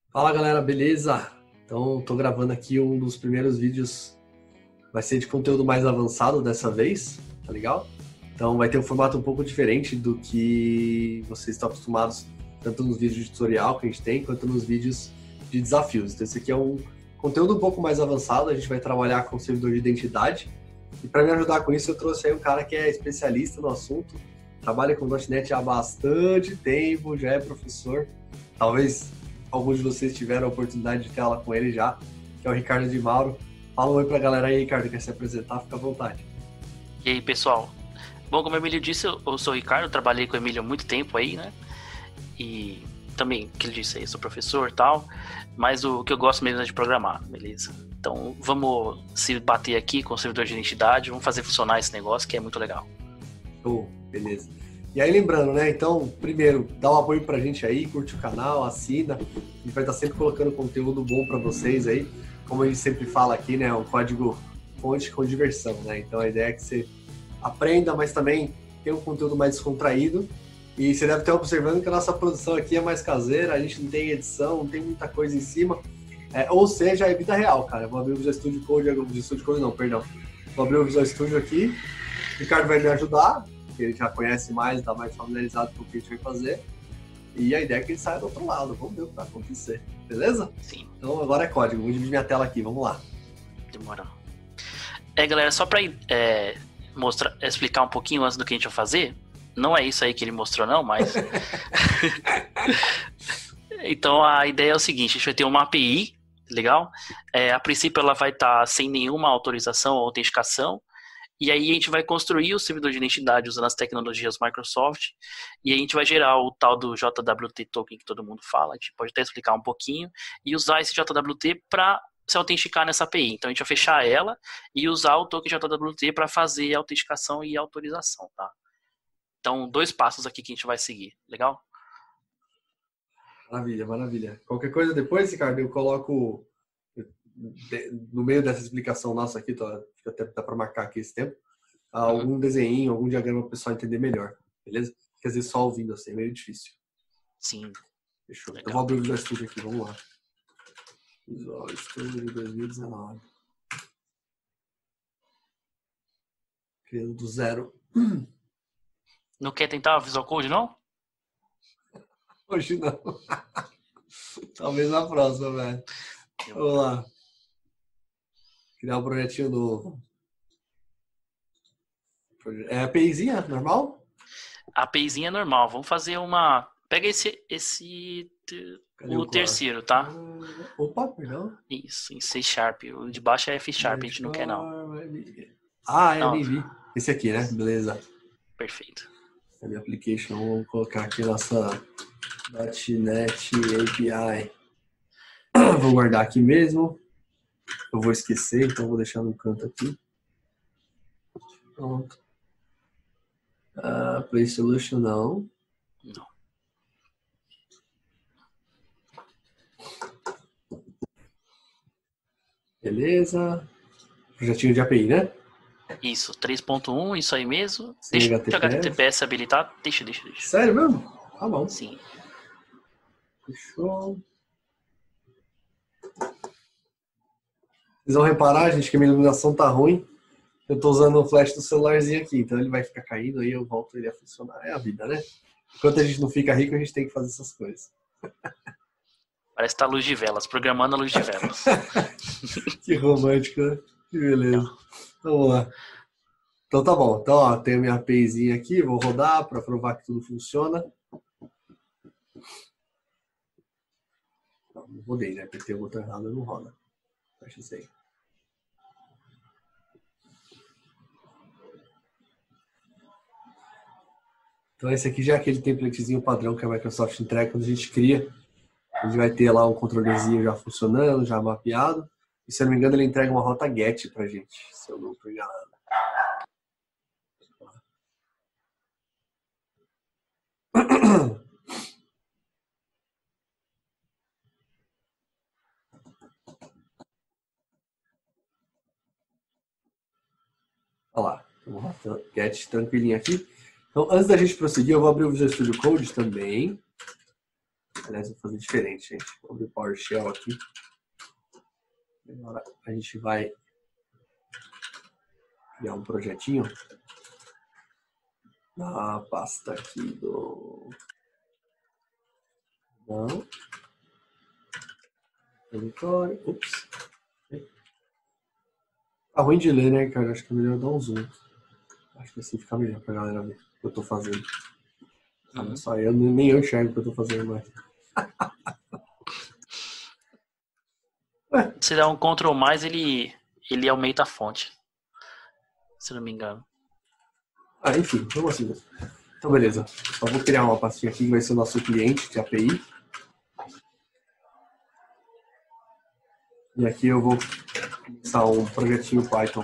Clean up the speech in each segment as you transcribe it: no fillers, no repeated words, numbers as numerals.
Fala galera, beleza? Então, tô gravando aqui um dos primeiros vídeos, vai ser de conteúdo mais avançado dessa vez, tá legal? Então vai ter um formato um pouco diferente do que vocês estão acostumados, tanto nos vídeos de tutorial que a gente tem, quanto nos vídeos de desafios. Então esse aqui é um conteúdo um pouco mais avançado, a gente vai trabalhar com servidor de identidade. E para me ajudar com isso, eu trouxe aí um cara que é especialista no assunto, trabalha com .NET há bastante tempo, já é professor, talvez alguns de vocês tiveram a oportunidade de ter aula com ele já, que é o Ricardo de Mauro. Fala um oi pra galera aí, Ricardo, quer se apresentar? Fica à vontade. E aí, pessoal? Bom, como o Emílio disse, eu sou o Ricardo, trabalhei com o Emílio há muito tempo aí, né? E também, que ele disse aí, sou professor e tal, mas o que eu gosto mesmo é de programar, beleza? Então, vamos se bater aqui com o servidor de identidade, vamos fazer funcionar esse negócio que é muito legal. Oh, beleza. E aí, lembrando, né? Então, primeiro, dá um apoio pra gente aí, curte o canal, assina. A gente vai estar sempre colocando conteúdo bom pra vocês aí. Como a gente sempre fala aqui, né? Um código fonte com diversão, né? Então, a ideia é que você aprenda, mas também tenha um conteúdo mais descontraído. E você deve estar observando que a nossa produção aqui é mais caseira, a gente não tem edição, não tem muita coisa em cima. Ou seja, é vida real, cara. Eu vou abrir o Visual Studio Code, Vou abrir o Visual Studio aqui. O Ricardo vai me ajudar, porque ele já conhece mais, está mais familiarizado com o que a gente vai fazer. E a ideia é que ele saia do outro lado. Vamos ver o que vai acontecer. Beleza? Sim. Então agora é código. Vou dividir minha tela aqui. Vamos lá. Demora. Galera, só pra explicar um pouquinho antes do que a gente vai fazer, não é isso aí que ele mostrou não, mas... Então a ideia é o seguinte, a gente vai ter uma API, legal? A princípio ela vai estar sem nenhuma autorização ou autenticação, e aí a gente vai construir o servidor de identidade usando as tecnologias Microsoft, e a gente vai gerar o tal do JWT token que todo mundo fala, a gente pode até explicar um pouquinho, e usar esse JWT para se autenticar nessa API. Então a gente vai fechar ela e usar o token JWT para fazer a autenticação e a autorização, tá? Então, 2 passos aqui que a gente vai seguir, legal? Maravilha, maravilha. Qualquer coisa depois, Ricardo, eu coloco no meio dessa explicação nossa aqui, fica até dá para marcar aqui esse tempo, algum desenho, algum diagrama para o pessoal entender melhor, beleza? Quer dizer, só ouvindo assim, é meio difícil. Sim. Fechou. Legal. Eu vou abrir o Visual Studio aqui, vamos lá. Visual Studio 2019. Criando do zero. Não quer tentar Visual Code, não? Hoje não. Talvez na próxima, velho. Vamos lá. Criar um projetinho novo. É a APIzinha, normal? A APIzinha é normal. Vamos fazer uma... Pega o terceiro, tá? Opa, perdão. Isso, em C Sharp. O de baixo é F Sharp, a gente não quer, não. Ah, é MV. Esse aqui, né? Beleza. Perfeito. Web Application, vamos colocar aqui nossa .NET API. Vou guardar aqui mesmo. Eu vou esquecer, então vou deixar no canto aqui. Pronto. Play Solution não. Não. Beleza. Projetinho de API, né? Isso, 3.1, isso aí mesmo. Sem Deixa HTTPS. o HTTPS habilitado. Deixa. Sério mesmo? Tá bom. Sim. Fechou. Vocês vão reparar, gente, que a minha iluminação tá ruim. Eu tô usando o flash do celularzinho aqui, então ele vai ficar caindo, aí eu volto ele a funcionar. É a vida, né? Enquanto a gente não fica rico, a gente tem que fazer essas coisas. Parece que tá a luz de velas, programando a luz de velas. Que romântico, né? Que beleza. Vamos lá. Então tá bom. Então, ó, tenho a minha APIzinha aqui, vou rodar para provar que tudo funciona. Não rodei, né? Apertei o botão errado, não roda. Fecha isso aí. Então esse aqui já é aquele templatezinho padrão que a Microsoft entrega quando a gente cria. A gente vai ter lá um controlezinho já funcionando, já mapeado. E se eu não me engano, ele entrega uma rota GET pra gente, se eu não estou enganado. Olha lá, uma rota GET tranquilinha aqui. Então, antes da gente prosseguir, eu vou abrir o Visual Studio Code também. Aliás, vou fazer diferente, gente. Vou abrir o PowerShell aqui. Agora a gente vai criar um projetinho na pasta aqui do... Não. Editório. Ups. Tá ruim de ler, né, cara? Acho que é melhor dar um zoom. Acho que assim fica melhor pra galera ver o que eu tô fazendo. Olha só, nem eu enxergo o que eu tô fazendo mais. Se dá um Ctrl+, ele aumenta a fonte. Se não me engano. Enfim, vamos assim mesmo. Então, beleza. Só vou criar uma pastinha aqui que vai ser o nosso cliente de API. E aqui eu vou começar um projetinho Python.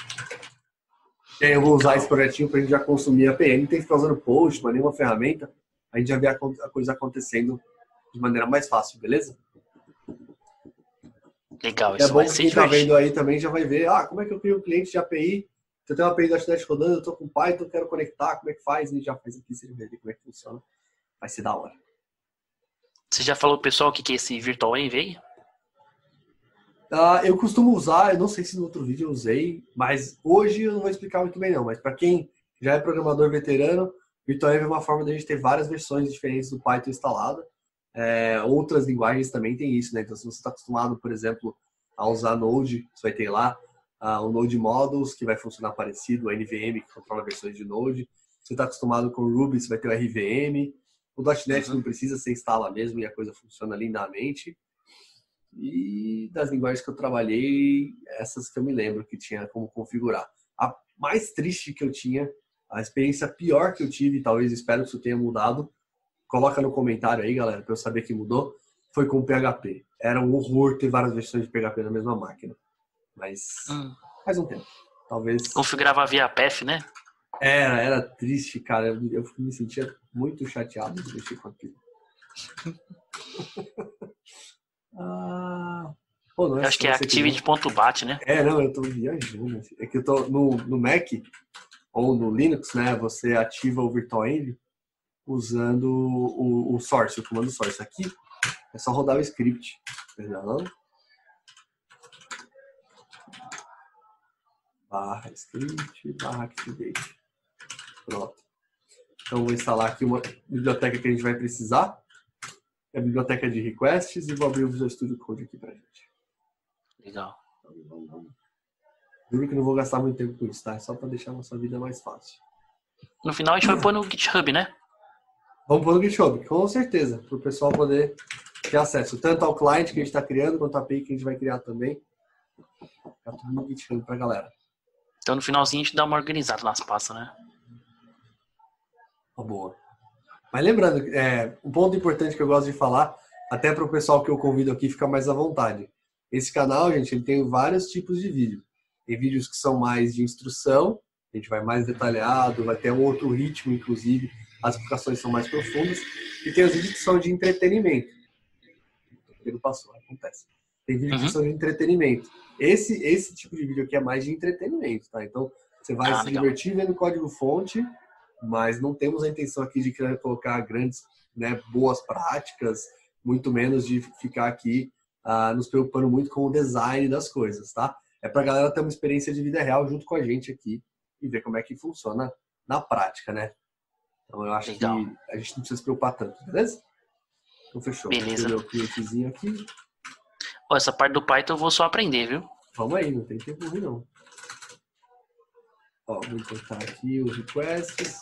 E aí eu vou usar esse projetinho para a gente já consumir a API. Não tem que ficar usando Postman, nenhuma ferramenta. A gente já vê a coisa acontecendo de maneira mais fácil, beleza? Legal, isso é bom vai que ser quem está divertido. vendo aí também já vai ver, como é que eu crio um cliente de API? Se eu tenho uma API da .NET rodando, eu estou com Python, quero conectar, como é que faz? A gente já faz aqui, você vai ver como é que funciona. Vai ser da hora. Você já falou, pessoal, o que é esse Virtual Env aí? Eu costumo usar, eu não sei se no outro vídeo eu usei, mas hoje eu não vou explicar muito bem não, mas para quem já é programador veterano, Virtual Env é uma forma de a gente ter várias versões diferentes do Python instalada. Outras linguagens também tem isso, né? Então, se você está acostumado, por exemplo, a usar Node, você vai ter lá o Node Models, que vai funcionar parecido, o NVM, que controla versões de Node. Se você está acostumado com Ruby, você vai ter o RVM. O .NET não precisa, você instala mesmo e a coisa funciona lindamente. E das linguagens que eu trabalhei, essas que eu me lembro que tinha como configurar. A mais triste que eu tinha, a experiência pior que eu tive, talvez espero que isso tenha mudado, coloca no comentário aí, galera, para eu saber que mudou, foi com o PHP. Era um horror ter várias versões de PHP na mesma máquina. Mas faz um tempo. Talvez... Configurava via path, né? Era triste, cara. Eu me sentia muito chateado de mexer com aquilo. Eu acho que é activity.bat, né? Não, eu tô viajando. É que eu tô no Mac ou no Linux, né? Você ativa o Virtual Env usando o source, o comando source. Aqui é só rodar o script. Não? /script /activate. Pronto. Então vou instalar aqui uma biblioteca que a gente vai precisar. É a biblioteca de requests e vou abrir o Visual Studio Code aqui pra gente. Legal. Juro que não vou gastar muito tempo com isso, tá? É só para deixar a nossa vida mais fácil. No final a gente vai pôr no GitHub, né? Vamos pôr no GitHub, com certeza, para o pessoal poder ter acesso tanto ao cliente que a gente está criando, quanto à API que a gente vai criar também. Tá tudo no GitHub pra galera. Então no finalzinho a gente dá uma organizada nas pastas, né? Boa. Mas lembrando, um ponto importante que eu gosto de falar, até para o pessoal que eu convido aqui ficar mais à vontade. Esse canal, gente, ele tem vários tipos de vídeo. Tem vídeos que são mais de instrução, a gente vai mais detalhado, vai ter um outro ritmo, inclusive, as explicações são mais profundas. E tem os vídeos que são de entretenimento. Ele passou, acontece. Tem vídeos que são de entretenimento. Esse tipo de vídeo aqui é mais de entretenimento, tá? Então, você vai se divertir vendo código-fonte, mas não temos a intenção aqui de querer colocar grandes, boas práticas, muito menos de ficar aqui nos preocupando muito com o design das coisas, tá? É pra galera ter uma experiência de vida real junto com a gente aqui e ver como é que funciona na prática, né? Então eu acho que a gente não precisa se preocupar tanto, beleza? Então fechou. Beleza. Vou meu clientezinho aqui. Essa parte do Python eu vou só aprender, viu? Vamos aí, não tem tempo ruim não. Vou botar aqui os requests.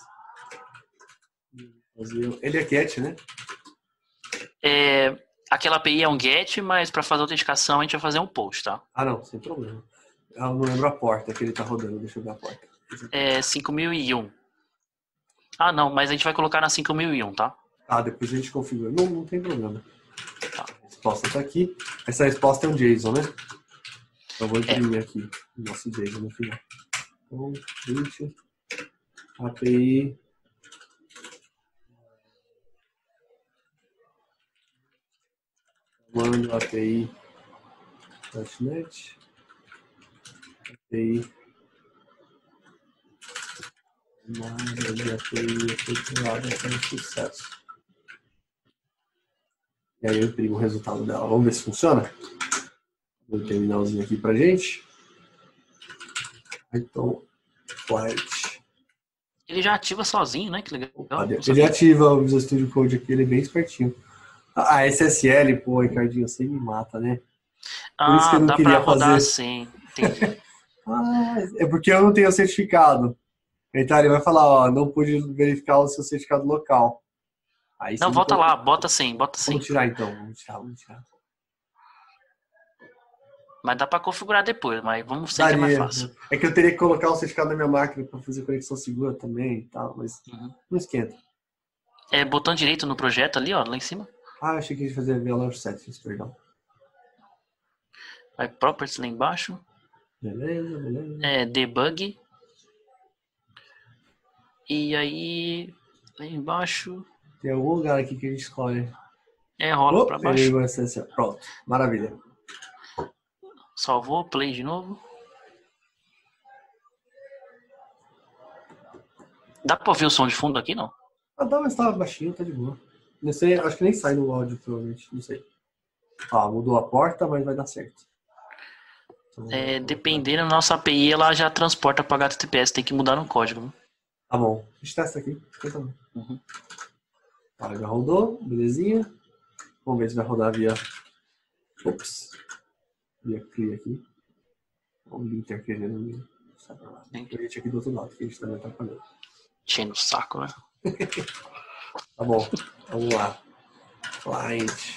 Ele é get, né? Aquela API é um get, mas para fazer a autenticação a gente vai fazer um post, tá? Não, sem problema. Eu não lembro a porta que ele tá rodando, deixa eu ver a porta. É 5001. Não, mas a gente vai colocar na 5001, tá? Depois a gente configura. Não tem problema. Tá, a resposta tá aqui. Essa resposta é um JSON, né? Então eu vou imprimir aqui o nosso JSON no final. Então, print, API. Comando API .NET. API. Nada de API efetuada com sucesso. E aí eu imprimo o resultado dela. Vamos ver se funciona? Vou um terminalzinho aqui pra gente. Python Flight. Ele já ativa sozinho, né? Que legal. Ele ativa o Visual Studio Code aqui, ele é bem espertinho. A SSL, pô, Ricardinho, você me mata, né? Por isso que eu não dá queria pra rodar fazer. assim. Entendi. É porque eu não tenho certificado. Então ele vai falar, ó, não pude verificar o seu certificado local. Aí, não, volta lá, bota sim. Vamos tirar então, vamos tirar. Mas dá pra configurar depois, mas vamos ser que é mais fácil. É que eu teria que colocar o certificado na minha máquina para fazer conexão segura também e tal, mas não esquenta. É botão direito no projeto ali, ó, lá em cima. Achei que a gente fazia via Launch Settings, perdão. Vai Properties lá embaixo. Beleza. Debug. E aí, lá embaixo... Tem algum lugar aqui que a gente escolhe. Rola pra baixo. Pronto, maravilha. Salvou, play de novo. Dá pra ouvir o som de fundo aqui, não? Dá, mas tá baixinho, tá de boa. Não sei, acho que nem sai no áudio, provavelmente, não sei. Mudou a porta, mas vai dar certo. Então, dependendo da nossa API, ela já transporta para HTTPS, tem que mudar no código. Né? Tá bom, a gente testa aqui. Já rodou, belezinha. Vamos ver se vai rodar via... Via clear aqui. O linter querendo... A gente aqui do outro lado, que a gente também tá falando. Enchendo o saco, né? Tá bom, vamos lá. Client.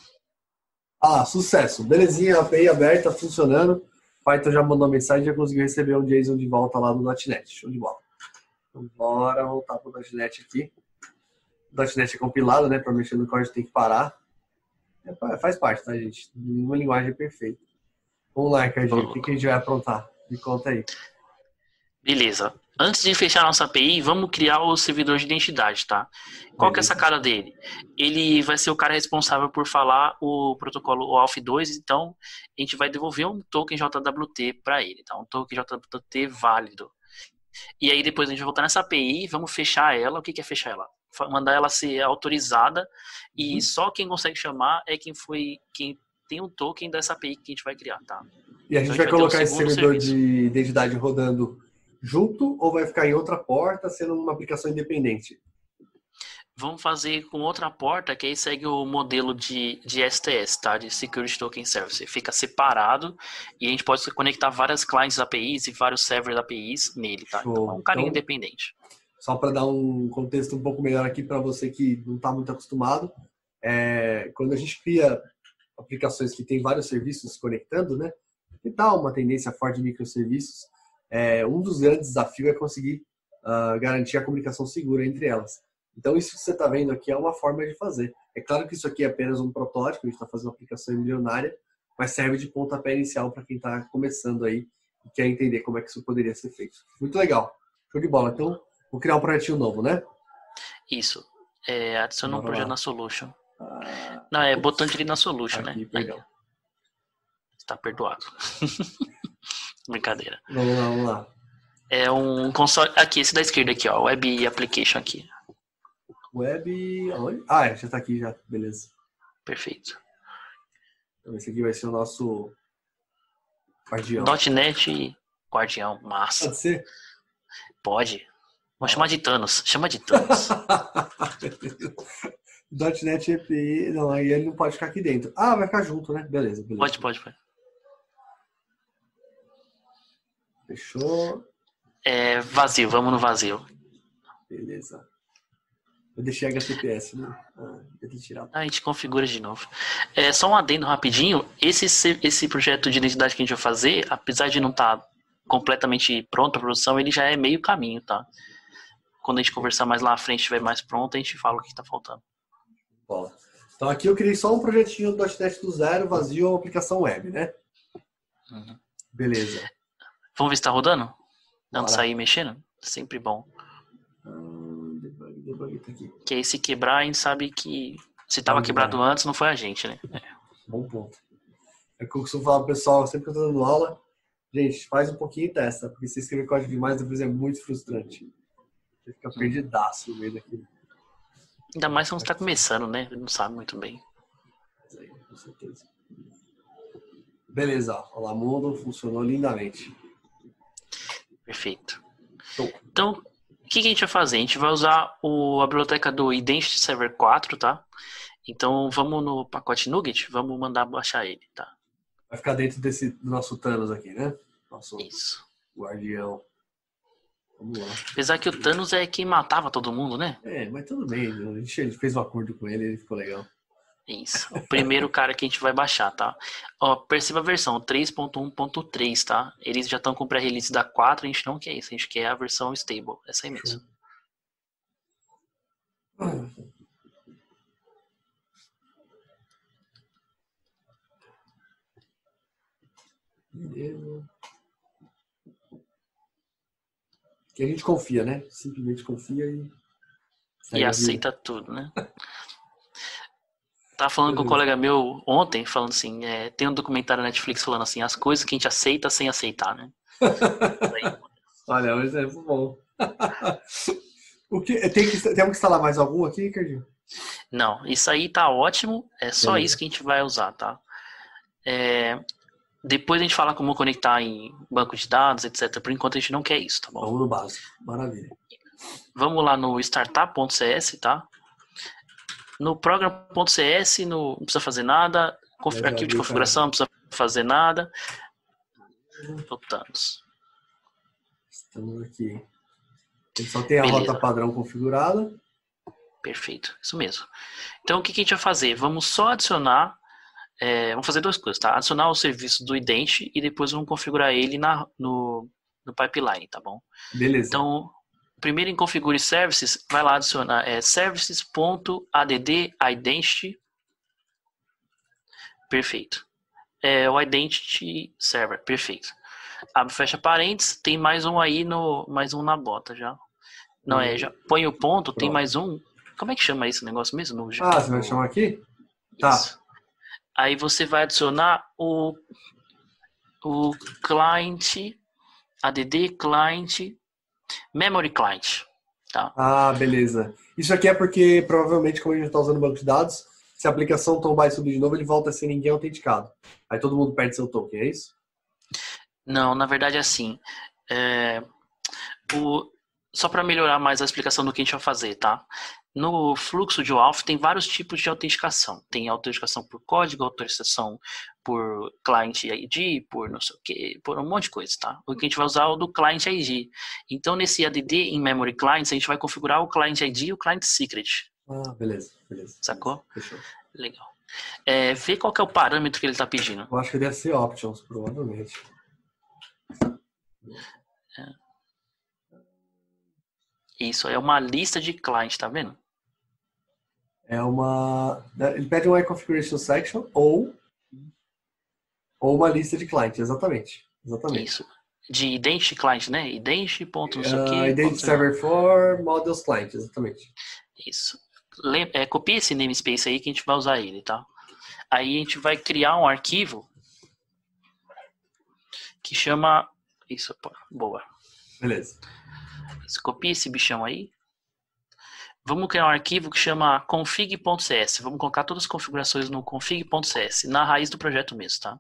Sucesso. Belezinha, a API aberta, funcionando. Python já mandou mensagem, já conseguiu receber um JSON de volta lá no .NET. Show de bola. Então, bora voltar pro .NET aqui. O .NET é compilado, né? Para mexer no código tem que parar. Faz parte, tá, gente? Uma linguagem perfeita. Vamos lá, Ricardinho. O que a gente vai aprontar? Me conta aí. Beleza. Antes de fechar a nossa API, vamos criar o servidor de identidade, tá? Qual que é a sacada dele? Ele vai ser o cara responsável por falar o protocolo OAuth2, então a gente vai devolver um token JWT para ele, tá? Um token JWT válido. E aí depois a gente vai voltar nessa API, vamos fechar ela. O que é fechar ela? Mandar ela ser autorizada e só quem consegue chamar é quem tem um token dessa API que a gente vai criar, tá? E a gente vai colocar esse servidor de identidade rodando junto ou vai ficar em outra porta sendo uma aplicação independente? Vamos fazer com outra porta que aí segue o modelo de STS, tá? De Security Token Service. Fica separado e a gente pode conectar várias clients APIs e vários servers APIs nele, tá? Show. Então é um carinho independente. Só para dar um contexto um pouco melhor aqui para você que não está muito acostumado, quando a gente cria aplicações que tem vários serviços se conectando, né? Que dá uma tendência forte de microserviços. Um dos grandes desafios é conseguir garantir a comunicação segura entre elas. Então, isso que você está vendo aqui é uma forma de fazer. É claro que isso aqui é apenas um protótipo, a gente está fazendo uma aplicação embrionária, mas serve de pontapé inicial para quem está começando aí e quer entender como é que isso poderia ser feito. Muito legal. Show de bola. Então, vou criar um projetinho novo, né? Isso. Adiciona um projeto na Solution. Não, é botão direito na Solution, aqui, né? Perdão. Está perdoado. Brincadeira. Vamos lá. É um console... Aqui, esse da esquerda aqui, ó. Web Application aqui. Web... Onde? Já tá aqui já. Beleza. Perfeito. Então esse aqui vai ser o nosso guardião. .NET Guardião. Massa. Pode ser? Pode. Vamos chamar de Thanos. Chama de Thanos. .NET API... Não, aí ele não pode ficar aqui dentro. Vai ficar junto, né? Beleza. Pode. Fechou. Vazio. Vamos no vazio. Beleza. Eu deixei HTTPS, né? Devia ter tirado. A gente configura de novo. Só um adendo rapidinho. Esse projeto de identidade que a gente vai fazer, apesar de não estar completamente pronto a produção, ele já é meio caminho, tá? Quando a gente conversar mais lá à frente, estiver mais pronto, a gente fala o que está faltando. Bom, então aqui eu criei só um projetinho do .NET do zero, vazio, a aplicação web, né? Beleza. Vamos ver se está rodando? Não sair mexendo? Sempre bom. Debug tá aqui. Que aí se quebrar, a gente sabe que se estava quebrado antes, não foi a gente, né? Bom ponto. É o que eu costumo falar pro pessoal, sempre que eu tô dando aula, gente, faz um pouquinho e testa, porque se escrever código demais, depois é muito frustrante. Você fica perdidaço no meio daquilo. Ainda mais quando você está começando, né? Não sabe muito bem. certeza. Beleza, ó. Olá, mundo funcionou lindamente. Perfeito. Show. Então, o que a gente vai fazer? A gente vai usar a biblioteca do Identity Server 4, tá? Então, vamos no pacote NuGet, vamos mandar baixar ele, tá? Vai ficar dentro do nosso Thanos aqui, né? Nosso Isso. guardião. Vamos lá. Apesar que o Thanos é quem matava todo mundo, né? Mas tudo bem. A gente fez um acordo com ele, ele ficou legal. Isso. O primeiro cara que a gente vai baixar, tá? Ó, perceba a versão 3.1.3, tá? Eles já estão com pré-release da 4, a gente não quer isso. A gente quer a versão stable. Essa aí mesmo. Beleza. Que a gente confia, né? Simplesmente confia E aceita tudo, né? Tava falando com um colega meu ontem, falando assim, tem um documentário na Netflix falando assim, as coisas que a gente aceita sem aceitar, né? Olha, um exemplo bom. Temos que instalar mais algum aqui, Ricardinho? Não, isso aí tá ótimo, é só isso que a gente vai usar, tá? Depois a gente fala como conectar em banco de dados, etc. Por enquanto a gente não quer isso, tá bom? Vamos no básico, maravilha. Vamos lá no startup.cs, tá? No program.cs não precisa fazer nada. Arquivo de configuração não precisa fazer nada. Voltamos. Estamos aqui. Ele só tem a rota padrão configurada. Perfeito, isso mesmo. Então o que a gente vai fazer? Vamos só adicionar. Vamos fazer duas coisas, tá? Adicionar o serviço do Ident e depois vamos configurar ele no pipeline, tá bom? Beleza. Então, primeiro em configure services, vai lá adicionar services.add identity. Perfeito. O identity server, perfeito. Abre, fecha parênteses, tem mais um aí mais um na bota já. Não, já põe o ponto, tem mais um. Como é que chama esse negócio mesmo? Você vai chamar aqui? Tá. Isso. Aí você vai adicionar o client, add client, memory client, tá? Ah, beleza. Isso aqui é porque, provavelmente, como a gente está usando banco de dados, se a aplicação tombar e subir de novo, ele volta sem ninguém autenticado. Aí todo mundo perde seu token, é isso? Não, na verdade é assim. Só para melhorar mais a explicação do que a gente vai fazer, tá? No fluxo de OAuth tem vários tipos de autenticação. Tem autenticação por código, autenticação por client ID, por não sei o que, por um monte de coisa, tá? O que a gente vai usar é o do client ID. Então, nesse add em memory clients, a gente vai configurar o client ID e o client secret. Ah, beleza. Sacou? Fechou. Legal. Vê qual que é o parâmetro que ele está pedindo. Eu acho que deve ser options, provavelmente. Isso, é uma lista de clients, tá vendo? Ele pede uma configuration section ou uma lista de clientes, exatamente. Isso. De identity client, né? Identity ponto não sei o que. Identity server for models client, exatamente. Isso. Copia esse namespace aí que a gente vai usar ele, tá? Aí a gente vai criar um arquivo que chama... Isso, boa. Beleza. Copia esse bichão aí. Vamos criar um arquivo que chama config.cs. Vamos colocar todas as configurações no config.cs, na raiz do projeto mesmo, tá?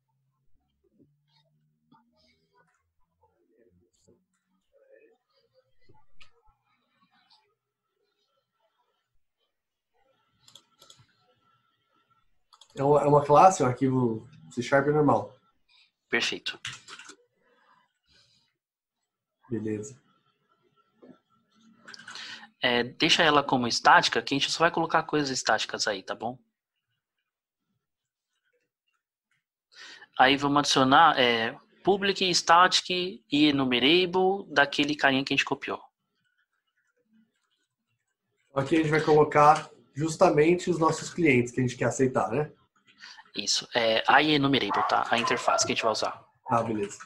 É uma classe, um arquivo C# normal. Perfeito. Beleza. Deixa ela como estática, que a gente só vai colocar coisas estáticas aí, tá bom? Aí vamos adicionar public, static e enumerable daquele carinha que a gente copiou. Aqui a gente vai colocar justamente os nossos clientes que a gente quer aceitar, né? Isso. I enumerable, tá? A interface que a gente vai usar. Ah, beleza.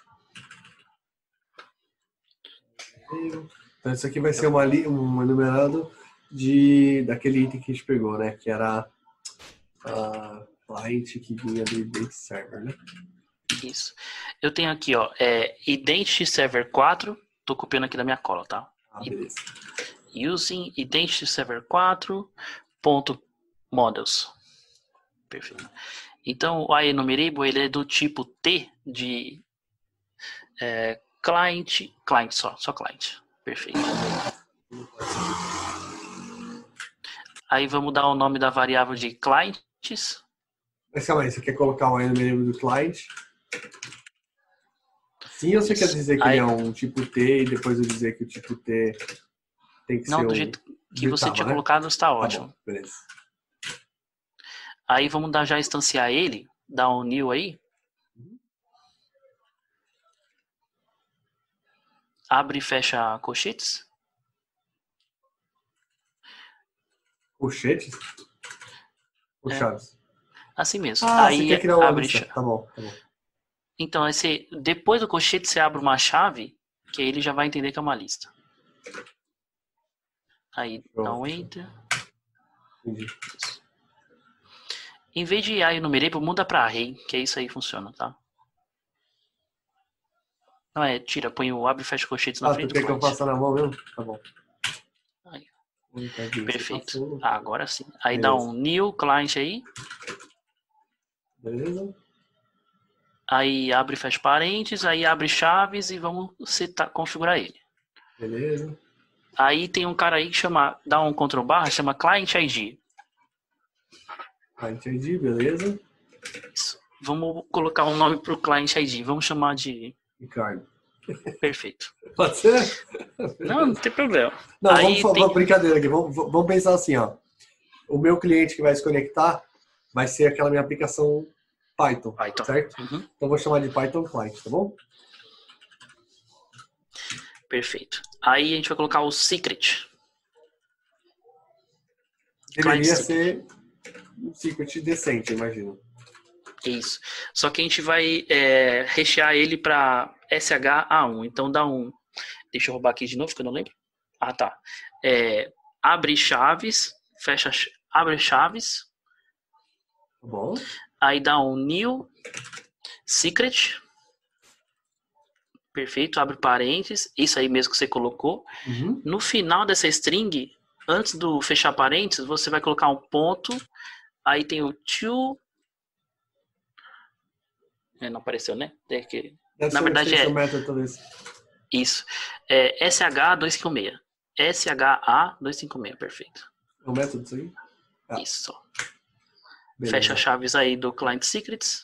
Então isso aqui vai ser um enumerado daquele item que a gente pegou, né? Que era a client que vinha do Identity Server, né? Isso. Eu tenho aqui, ó, Identity Server 4. Tô copiando aqui da minha cola, tá? Ah, beleza. Using Identity Server 4 .models. Perfeito. Então, o IEnumerable, ele é do tipo T de client só client. Perfeito. Aí vamos dar o nome da variável de clients. Mas calma aí, você quer colocar o IEnumerable do client? Sim, ou você quer dizer que ele é um tipo T e depois eu dizer que o tipo T tem que ser do jeito que você tinha né? colocado, está ótimo. Tá bom, beleza. Aí vamos já instanciar ele, dar um new aí. Abre e fecha colchetes. Colchetes? Ou chaves? Assim mesmo. Ah, aí você quer criar uma abre lista. Tá bom. Então, depois do colchete, você abre uma chave, que aí ele já vai entender que é uma lista. Aí dá um enter. Entendi. Em vez de IEnumerable, muda para array, que é isso aí funciona, tá? Não põe o abre e fecha colchetes na frente do client. Tu quer que eu faça na mão mesmo? Tá bom. Aí. Perfeito. Perfeito. Agora sim. Aí beleza. Dá um new client aí. Beleza. Aí abre e fecha parênteses, aí abre chaves e vamos configurar ele. Beleza. Aí tem um cara aí que dá um Ctrl barra, chama Client ID. Client ID, beleza. Isso. Vamos colocar um nome pro Client ID. Vamos chamar de... Ricardo. Perfeito. Pode ser? Não tem problema. Não, vamos brincadeira aqui. Vamos pensar assim, ó. O meu cliente que vai se conectar vai ser aquela minha aplicação Python. Certo? Uhum. Então vou chamar de Python Client, tá bom? Perfeito. Aí a gente vai colocar o secret. Deveria ser um secret decente, imagino. Isso. Só que a gente vai rechear ele para SHA1. Então dá um... Deixa eu roubar aqui de novo, que eu não lembro. Ah, tá. Abre chaves, abre chaves. Tá bom. Aí dá um new secret. Perfeito, abre parênteses. Isso aí mesmo que você colocou. Uhum. No final dessa string, antes do fechar parênteses, você vai colocar um ponto. Aí tem o to... Não apareceu, né? Na verdade é... Método, talvez. Isso. SH256. SHA256, perfeito. É o método disso aí? Isso. Beleza. Fecha as chaves aí do Client Secrets.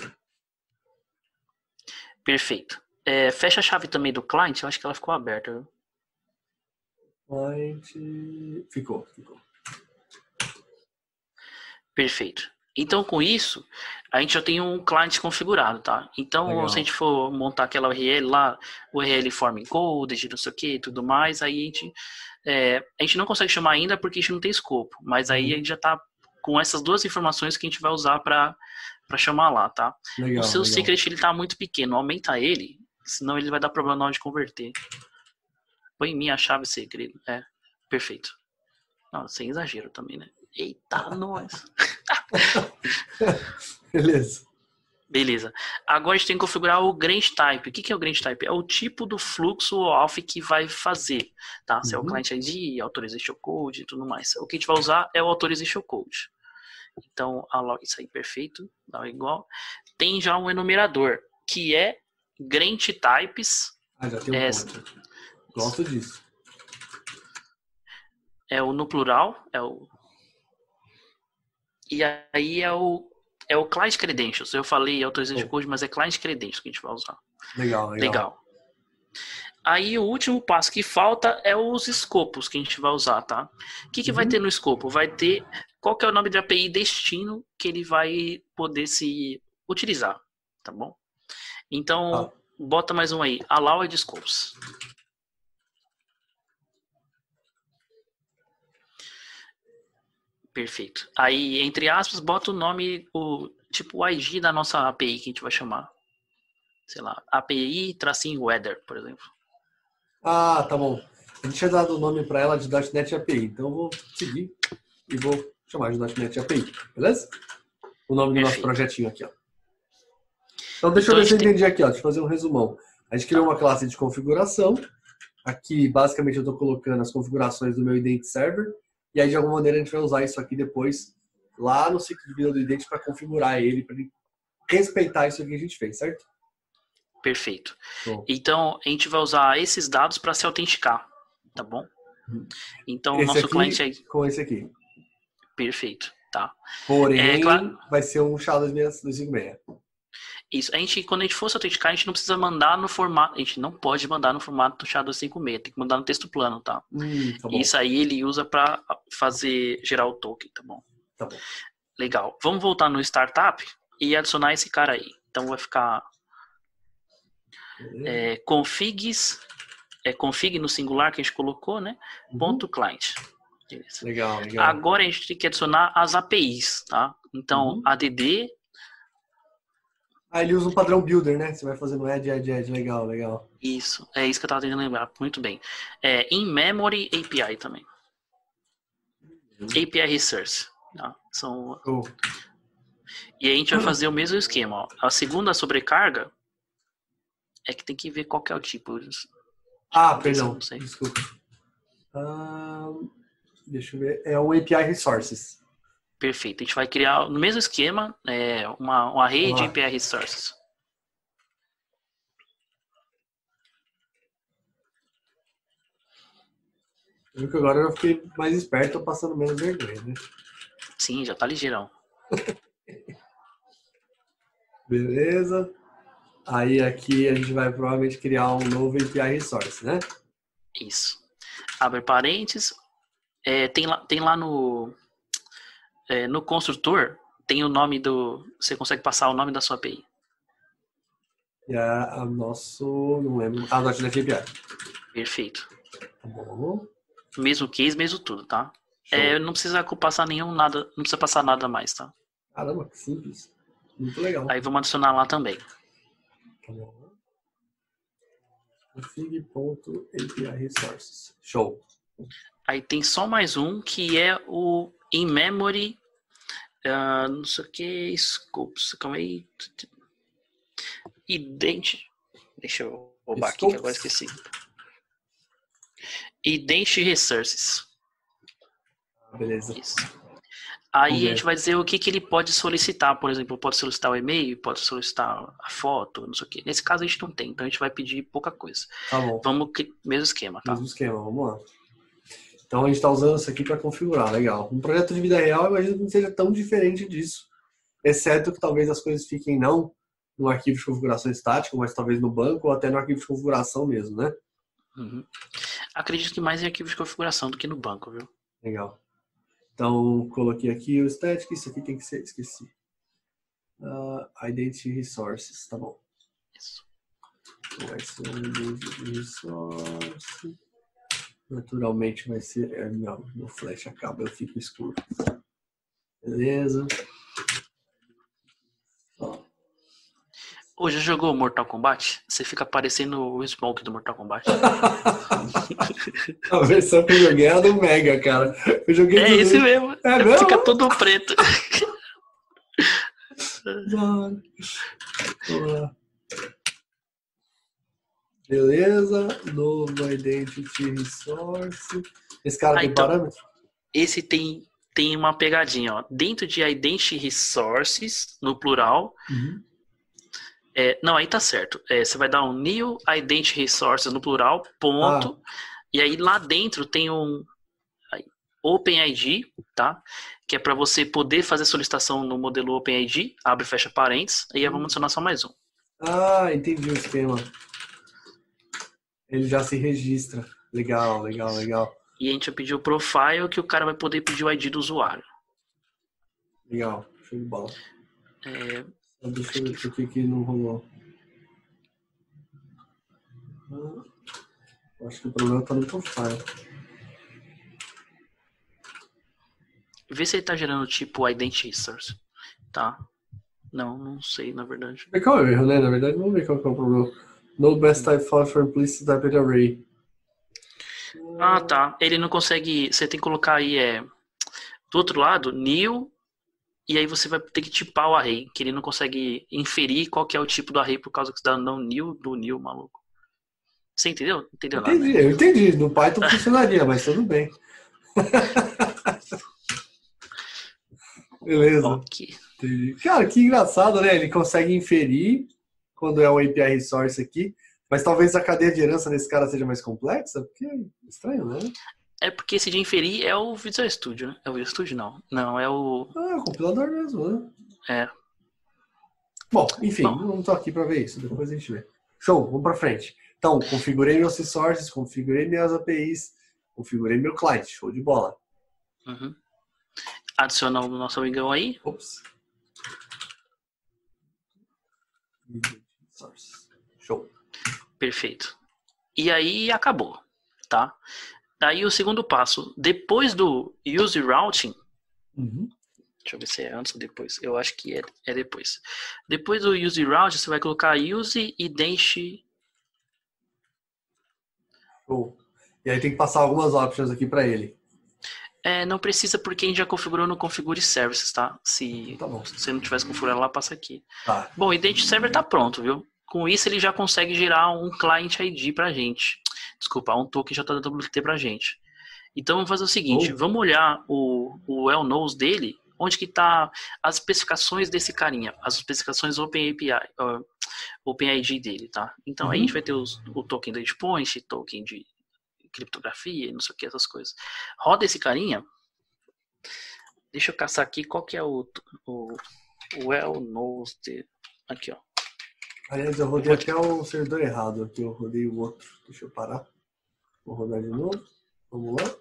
Perfeito. Fecha a chave também do client, eu acho que ela ficou aberta. Viu? Client... Ficou. Perfeito. Então, com isso, a gente já tem um client configurado, tá? Então, legal. Se a gente for montar aquela URL lá, URL form encoded, não sei o que e tudo mais, aí a gente não consegue chamar ainda porque a gente não tem escopo. Mas aí a gente já tá com essas duas informações que a gente vai usar para chamar lá, tá? Legal, o seu secret, ele tá muito pequeno. Aumenta ele, senão ele vai dar problema na hora de converter. Põe minha chave segredo. Perfeito. Não, sem exagero também, né? Eita, nós. Beleza. Agora a gente tem que configurar o grant type. O que é o grant type? É o tipo do fluxo auth que vai fazer, tá? Se é o client ID, authorization code e tudo mais. O que a gente vai usar é o authorization code. Então, isso aí, perfeito. Dá igual. Tem já um enumerador, que é grant types. Já tem um ponto. Gosto disso. É o no plural, e aí é o client credentials. Eu falei authorization code, mas é client credentials que a gente vai usar. Legal. Aí o último passo que falta é os escopos que a gente vai usar, tá? O que vai ter no escopo? Vai ter qual que é o nome de API destino que ele vai poder se utilizar, tá bom? Então, bota mais um aí. Allowed scopes. Perfeito. Aí, entre aspas, bota o nome, o ID da nossa API que a gente vai chamar. Sei lá, API-weather, por exemplo. Ah, tá bom. A gente tinha dado o nome para ela de .NET API, então eu vou seguir e vou chamar de .NET API, beleza? O nome do nosso projetinho aqui, ó. Então, deixa eu ver se eu entendi aqui, ó. Deixa eu fazer um resumão. A gente criou uma classe de configuração. Aqui, basicamente, eu estou colocando as configurações do meu Ident Server. E aí, de alguma maneira, a gente vai usar isso aqui depois lá no ciclo de vida do ident para configurar ele, para ele respeitar isso que a gente fez, certo? Perfeito. Bom. Então, a gente vai usar esses dados para se autenticar, tá bom? Então, o Esse nosso aqui cliente aí... com esse aqui. Perfeito, tá? Porém, Claro, vai ser um SHA-256. isso. Quando a gente for se autenticar, a gente não precisa mandar no formato... A gente não pode mandar no formato do SHA-256. Tem que mandar no texto plano, tá? Tá bom. Isso aí ele usa para gerar o token, tá bom? Tá bom. Legal. Vamos voltar no Startup e adicionar esse cara aí. Então, vai ficar... config no singular que a gente colocou, né? Ponto client. Beleza. Legal. Agora a gente tem que adicionar as APIs, tá? Então, ADD... ele usa um padrão builder, né? Você vai fazendo add. Legal. Isso, é isso que eu tava tentando lembrar. Muito bem. In-memory API também. API Resource. Tá? E aí a gente vai fazer o mesmo esquema. Ó. A segunda sobrecarga é que tem que ver qual que é o tipo. Perdão. Não sei. Desculpa. Deixa eu ver. É o API Resources. Perfeito. A gente vai criar no mesmo esquema um array de API Resources. Viu que agora eu fiquei mais esperto, tô passando menos vergonha, né? Sim, já tá ligeirão. Beleza. Aí aqui a gente vai provavelmente criar um novo API Resource, né? Isso. Abre parênteses. Tem lá no construtor, tem o nome você consegue passar o nome da sua API. Não lembro. .NET API. Perfeito. Tá bom. Mesmo case, mesmo tudo, tá? Não precisa passar nada, não precisa passar nada mais, tá? Caramba, que simples. Muito legal. Aí vamos adicionar lá também. Tá bom. Config.api resources. Show. Aí tem só mais um que é o in-memory, não sei o que, scopes, calma aí. Deixa eu roubar aqui que agora esqueci. Ident Resources. Beleza. Isso. Aí a gente vai dizer o que ele pode solicitar. Por exemplo, pode solicitar o e-mail, pode solicitar a foto, não sei o que. Nesse caso a gente não tem, então a gente vai pedir pouca coisa. Tá bom. Mesmo esquema, tá? Mesmo esquema, vamos lá. Então a gente está usando isso aqui para configurar, legal. Um projeto de vida real, eu imagino que não seja tão diferente disso. Exceto que talvez as coisas fiquem não no arquivo de configuração estático, mas talvez no banco ou até no arquivo de configuração mesmo, né? Uhum. Acredito que mais em arquivo de configuração do que no banco, viu? Legal. Então, coloquei aqui o static, isso aqui tem que ser, esqueci. Identity Resources, tá bom. Isso. Então, vai ser um Identity Resource. Naturalmente vai ser... meu flash acaba, eu fico escuro. Beleza. Hoje jogou Mortal Kombat? Você fica parecendo o Smoke do Mortal Kombat. A versão que eu joguei era do Mega, cara. Eu joguei esse mesmo. É mesmo? Fica todo preto. Beleza. Novo Identity Resource. Esse cara tem então, parâmetro? Esse tem uma pegadinha, ó. Dentro de Identity Resources, no plural. Uhum. Não, aí tá certo. Você vai dar um new Identity Resources no plural, ponto. E aí lá dentro tem um OpenID, tá? Que é para você poder fazer solicitação no modelo OpenID, abre e fecha parênteses, e aí vamos adicionar só mais um. Entendi o esquema. Ele já se registra. Legal. E a gente vai pedir o profile, que o cara vai poder pedir o ID do usuário. Legal, show de bola. Deixa eu ver por que não rolou. Acho que o problema tá no profile. Vê se ele tá gerando tipo Identity Resource. Tá? Não sei, na verdade. Qual é o erro, né? Na verdade, vamos ver qual que é o problema. No best type file for implicit type array. Tá. Ele não consegue... Você tem que colocar aí, do outro lado, new... E aí você vai ter que tipar o array, que ele não consegue inferir qual que é o tipo do array por causa que você dá não new do new, maluco. Você entendeu? Entendeu nada, Entendi, né? eu entendi. No Python funcionaria, mas tudo bem. Beleza. Ok. Entendi. Cara, que engraçado, né? Ele consegue inferir quando é um API Resource aqui, mas talvez a cadeia de herança desse cara seja mais complexa, porque é estranho, né? É porque esse de inferir é o Visual Studio, né? É o Visual Studio, não. Não, é o... Ah, é o compilador mesmo, né? É. Bom, enfim, Bom, não tô aqui para ver isso, depois a gente vê. Show, vamos para frente. Então, configurei meus resources, configurei minhas APIs, configurei meu client, show de bola. uhum. Adiciona o nosso amigão aí. Ops. Show. Perfeito. E aí acabou, tá? Daí o segundo passo, depois do use routing, deixa eu ver se é antes ou depois. Eu acho que é depois. Depois do use routing, você vai colocar use identi. Show. E aí tem que passar algumas options aqui para ele. Não precisa porque a gente já configurou no Configure Services, tá? Se Tá bom. você não tivesse configurado lá, passa aqui. Tá. Bom, o Ident Server tá pronto, viu? Com isso ele já consegue gerar um Client ID pra gente. Desculpa, um token JWT pra gente. Então vamos fazer o seguinte, vamos olhar o well knows dele, onde que tá as especificações desse carinha, as especificações OpenAPI, OpenID dele, tá? Então aí a gente vai ter o token do endpoint, token de criptografia, não sei o que, essas coisas. Roda esse carinha. Deixa eu caçar aqui qual que é o well knows dele. Aqui, ó. Aliás, eu rodei até o servidor errado aqui, eu rodei o outro. Deixa eu parar. Vou rodar de novo. Vamos lá.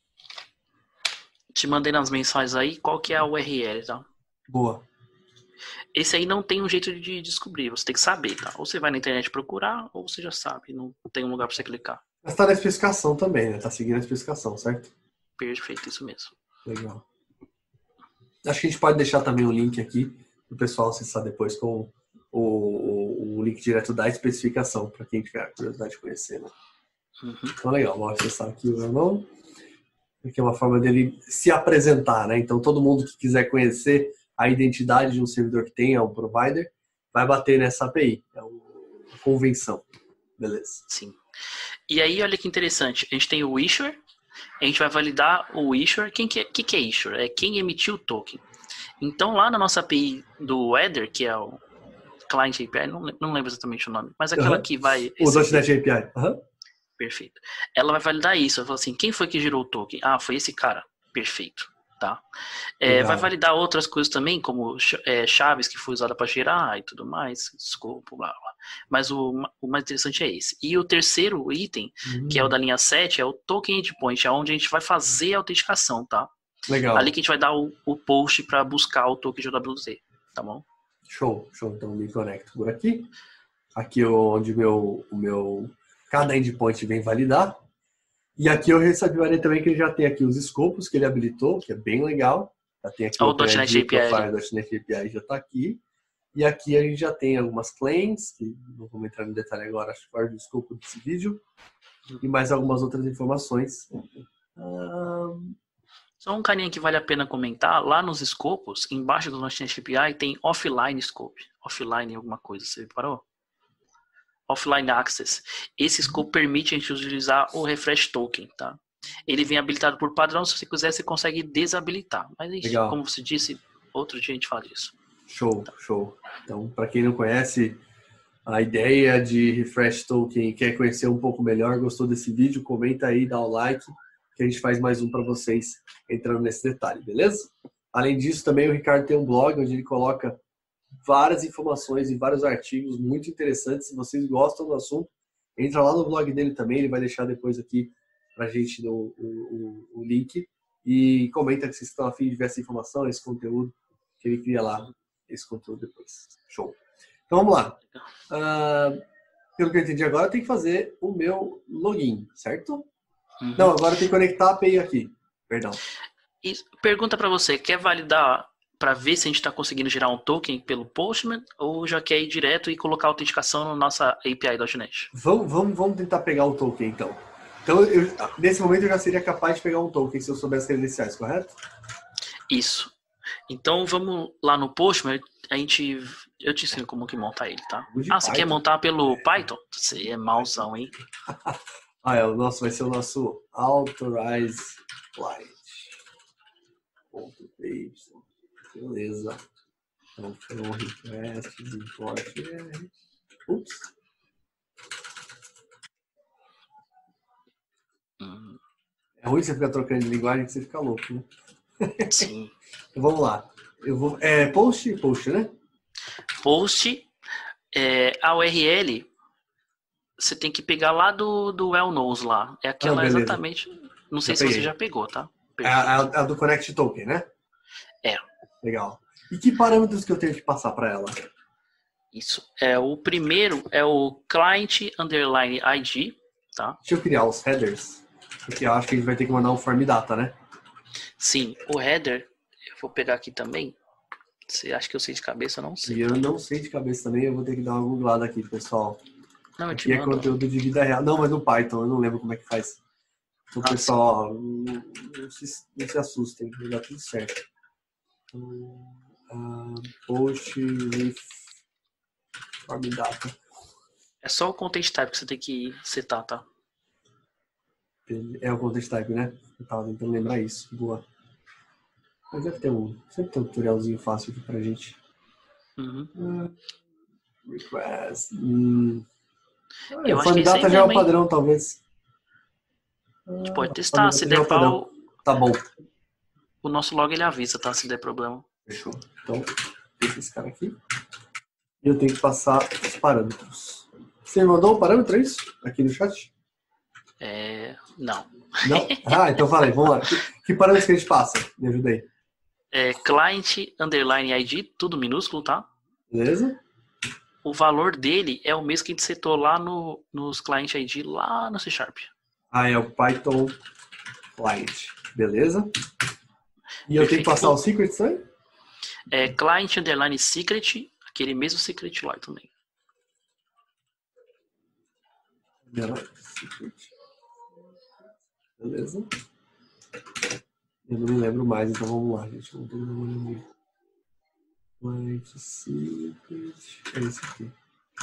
Te mandei nas mensagens aí qual que é a URL, tá? Boa. Esse aí não tem um jeito de descobrir, você tem que saber, tá? Ou você vai na internet procurar, ou você já sabe, não tem um lugar pra você clicar. Mas tá na especificação também, né? Tá seguindo a especificação, certo? Perfeito, isso mesmo. Legal. Acho que a gente pode deixar também o link aqui pro pessoal acessar depois com o link direto da especificação, para quem tiver curiosidade de conhecer, né? Então, legal. Vou acessar aqui o meu nome. Aqui é uma forma dele se apresentar, né? Então, todo mundo que quiser conhecer a identidade de um servidor que tenha um provider vai bater nessa API. É uma convenção. Beleza. Sim. E aí, olha que interessante. A gente tem o issuer. A gente vai validar o issuer. O que é issuer? É quem emitiu o token. Então, lá na nossa API do header, que é o Client API, não lembro exatamente o nome, mas aquela que vai... O .NET API. Perfeito. Ela vai validar isso. Ela fala assim, quem foi que gerou o token? Ah, foi esse cara. Perfeito. Tá? Vai validar outras coisas também, como chaves que foi usada para gerar e tudo mais, escopo, blá, blá. Mas o mais interessante é esse. E o terceiro item, que é o da linha 7, é o token endpoint, é onde a gente vai fazer a autenticação, tá? Legal. Ali que a gente vai dar o post para buscar o token JWT, tá bom? Show. Então me conecto por aqui. Aqui é onde o meu cada endpoint vem validar. E aqui eu recebi também que ele já tem aqui os escopos que ele habilitou, que é bem legal. Já tem aqui o .NET API. O .NET API já está aqui. E aqui a gente já tem algumas claims, que não vamos entrar no detalhe agora, acho que fora do escopo desse vídeo. E mais algumas outras informações. Só um carinha que vale a pena comentar, lá nos escopos, embaixo do .NET API tem offline scope. Offline alguma coisa, você reparou? Offline Access. Esse scope permite a gente utilizar o refresh token, tá? Ele vem habilitado por padrão, se você quiser você consegue desabilitar. Mas como você disse, outro dia a gente fala disso. Show. Então, para quem não conhece a ideia de refresh token e quer conhecer um pouco melhor, gostou desse vídeo, comenta aí, dá o like, que a gente faz mais um para vocês entrando nesse detalhe, beleza? Além disso, também o Ricardo tem um blog onde ele coloca várias informações e vários artigos muito interessantes. Se vocês gostam do assunto, entra lá no blog dele também, ele vai deixar depois aqui pra gente o link e comenta que vocês estão a fim de ver essa informação, esse conteúdo, que ele cria lá, esse conteúdo depois. Show. Então vamos lá. Pelo que eu entendi agora, eu tenho que fazer o meu login, certo? Não, agora eu tenho que conectar a API aqui. Perdão. E pergunta para você, quer validar para ver se a gente está conseguindo gerar um token pelo Postman ou já quer ir direto e colocar a autenticação na nossa API.NET? Vamos tentar pegar o token, então. Então, nesse momento eu já seria capaz de pegar um token se eu soubesse credenciais, correto? Isso. Então vamos lá no Postman, eu te ensino como que montar ele, tá? Você quer montar pelo Python? Você é mauzão, hein? O nosso vai ser o nosso authorize client. Beleza. Então, from request, import. Ups. É ruim você ficar trocando de linguagem que você fica louco, né? Sim. Então, vamos lá. Eu vou. Post, né? Post, a URL, você tem que pegar lá do Well Knows lá. É aquela exatamente. Não sei se você já pegou, tá? É a do Connect Token, né? É. Legal. E que parâmetros que eu tenho que passar para ela? Isso. O primeiro é o client underline ID, tá? Deixa eu criar os headers, porque eu acho que a gente vai ter que mandar um form data, né? Sim, o header, eu vou pegar aqui também. Você acha que eu sei de cabeça? Eu não sei. E eu não sei de cabeça também, eu vou ter que dar uma googlada aqui, pessoal. Não, eu aqui é conteúdo de vida real. Não, mas no Python, eu não lembro como é que faz. Então, pessoal, não se assustem, vai dar tudo certo. Post with form data. É só o content type que você tem que setar, tá? É o content type, né? Eu tava tentando lembrar isso. Boa. Mas deve ter sempre tem um tutorialzinho fácil aqui pra gente. Request. Form data já é o padrão, talvez. A gente pode testar, se der pau. Tá bom. O nosso log ele avisa, tá? Se der problema. Fechou. Então, deixa esse cara aqui. E eu tenho que passar os parâmetros. Você me mandou um parâmetro, é isso? Aqui no chat? Não. Não? Então fala aí, vamos lá. Que parâmetros que a gente passa? Me ajuda aí. Client underline ID, tudo minúsculo, tá? Beleza. O valor dele é o mesmo que a gente setou lá nos client ID, lá no C#. É o Python client. Beleza. E eu tenho que passar o secret também? Client underline secret, aquele mesmo secret lá também. Beleza. Eu não me lembro mais, então vamos lá, gente. Vamos ter uma client secret. É esse aqui.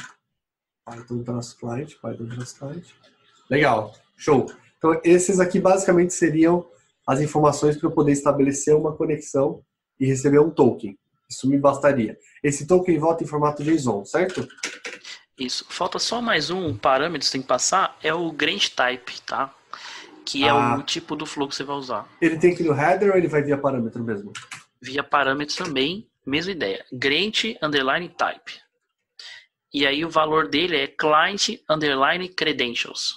Python-client. Legal. Show. Então, esses aqui basicamente seriam as informações para eu poder estabelecer uma conexão e receber um token. Isso me bastaria. Esse token volta em formato JSON, certo? Isso. Falta só mais um parâmetro que você tem que passar, é o grant type, tá? Que é o tipo do flow que você vai usar. Ele tem que ir no header ou ele vai via parâmetro mesmo? Via parâmetro também, mesma ideia. Grant underline type. E aí o valor dele é client underline credentials.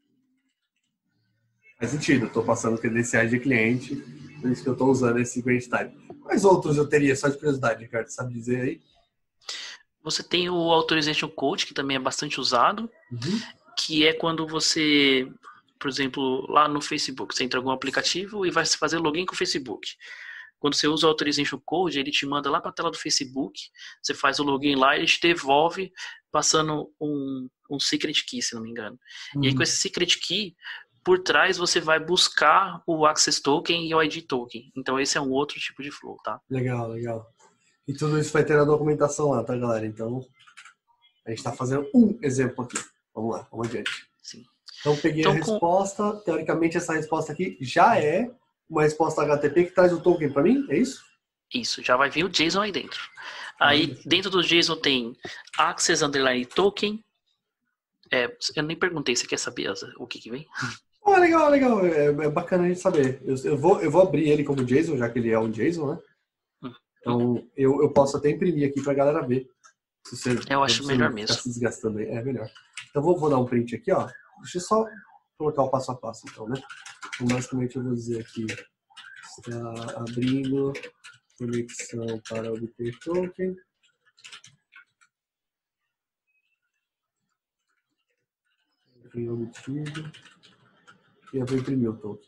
Faz sentido, estou passando credenciais de cliente, por isso que eu estou usando esse grant type. Quais outros eu teria, só de curiosidade, Ricardo? Sabe dizer aí? Você tem o Authorization Code, que também é bastante usado, que é quando você, por exemplo, lá no Facebook, você entra em algum aplicativo e vai fazer login com o Facebook. Quando você usa o Authorization Code, ele te manda lá para a tela do Facebook, você faz o login lá e ele te devolve passando um secret key, se não me engano. E aí com esse secret key, por trás você vai buscar o Access Token e o ID Token. Então esse é um outro tipo de flow, tá? Legal. E tudo isso vai ter na documentação lá, tá, galera? Então, a gente está fazendo um exemplo aqui. Vamos lá, vamos adiante. Sim. Então, peguei a resposta. Teoricamente, essa resposta aqui já é uma resposta HTTP que traz o token para mim, é isso? Isso, já vai vir o JSON aí dentro. Aí, dentro do JSON tem Access Underline Token. Eu nem perguntei, você quer saber o que vem? Legal. É bacana a gente saber. Eu vou abrir ele como JSON, já que ele é um JSON, né? Então, eu posso até imprimir aqui pra galera ver. Eu acho melhor mesmo. Se desgastando aí. É melhor. Então, vou dar um print aqui, ó. Deixa eu só colocar o passo a passo, então, né? Então, basicamente, eu vou dizer aqui, está abrindo conexão para obter token. Obtido. E eu vou imprimir o token.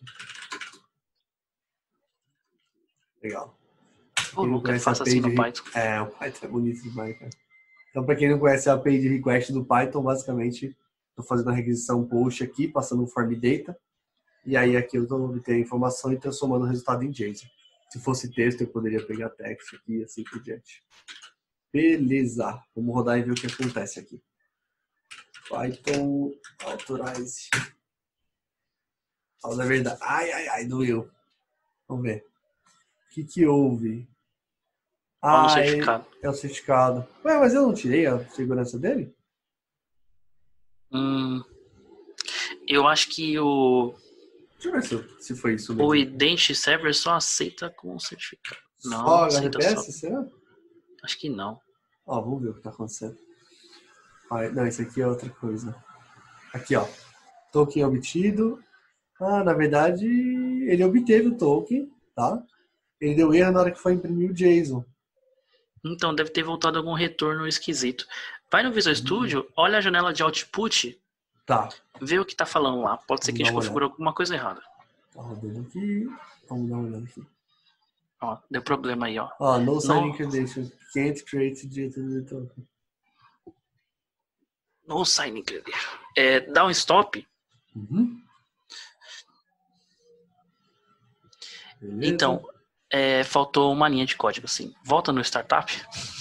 Legal. O Luca faça assim no Python. O Python é bonito demais, cara. Então, para quem não conhece a page request do Python, basicamente, estou fazendo a requisição post aqui, passando um form data, e aí aqui eu estou obtendo a informação e transformando o resultado em JSON. Se fosse texto, eu poderia pegar text aqui e assim por diante. Beleza. Vamos rodar e ver o que acontece aqui. Python authorize. Fala a verdade. Ai, doeu. Vamos ver. O que houve? Ou no Ah, certificado. é o certificado. Ué, mas eu não tirei a segurança dele? Hum, eu acho que o Deixa eu ver se foi isso O mesmo. Identity Server só aceita com certificado. Não, Só não aceita só. HTTPS, será? Acho que não. Ó, vamos ver o que tá acontecendo. Ah, não, isso aqui é outra coisa. Aqui, ó. Token obtido. Ah, na verdade, ele obteve o token, tá? Ele deu erro na hora que foi imprimir o JSON. Então deve ter voltado algum retorno esquisito. Vai no Visual Studio, olha a janela de output, Tá, vê o que tá falando lá. Pode ser vamos que a dar gente uma olhada. configurou alguma coisa errada. Tá rodando aqui. Vamos dar uma olhada aqui. Ó, deu problema aí, ó. Ó, no signing No, credentials. Can't create digital token. no signing credential. Dá um stop. Uhum. Beleza. Então, faltou uma linha de código, assim. Volta no startup.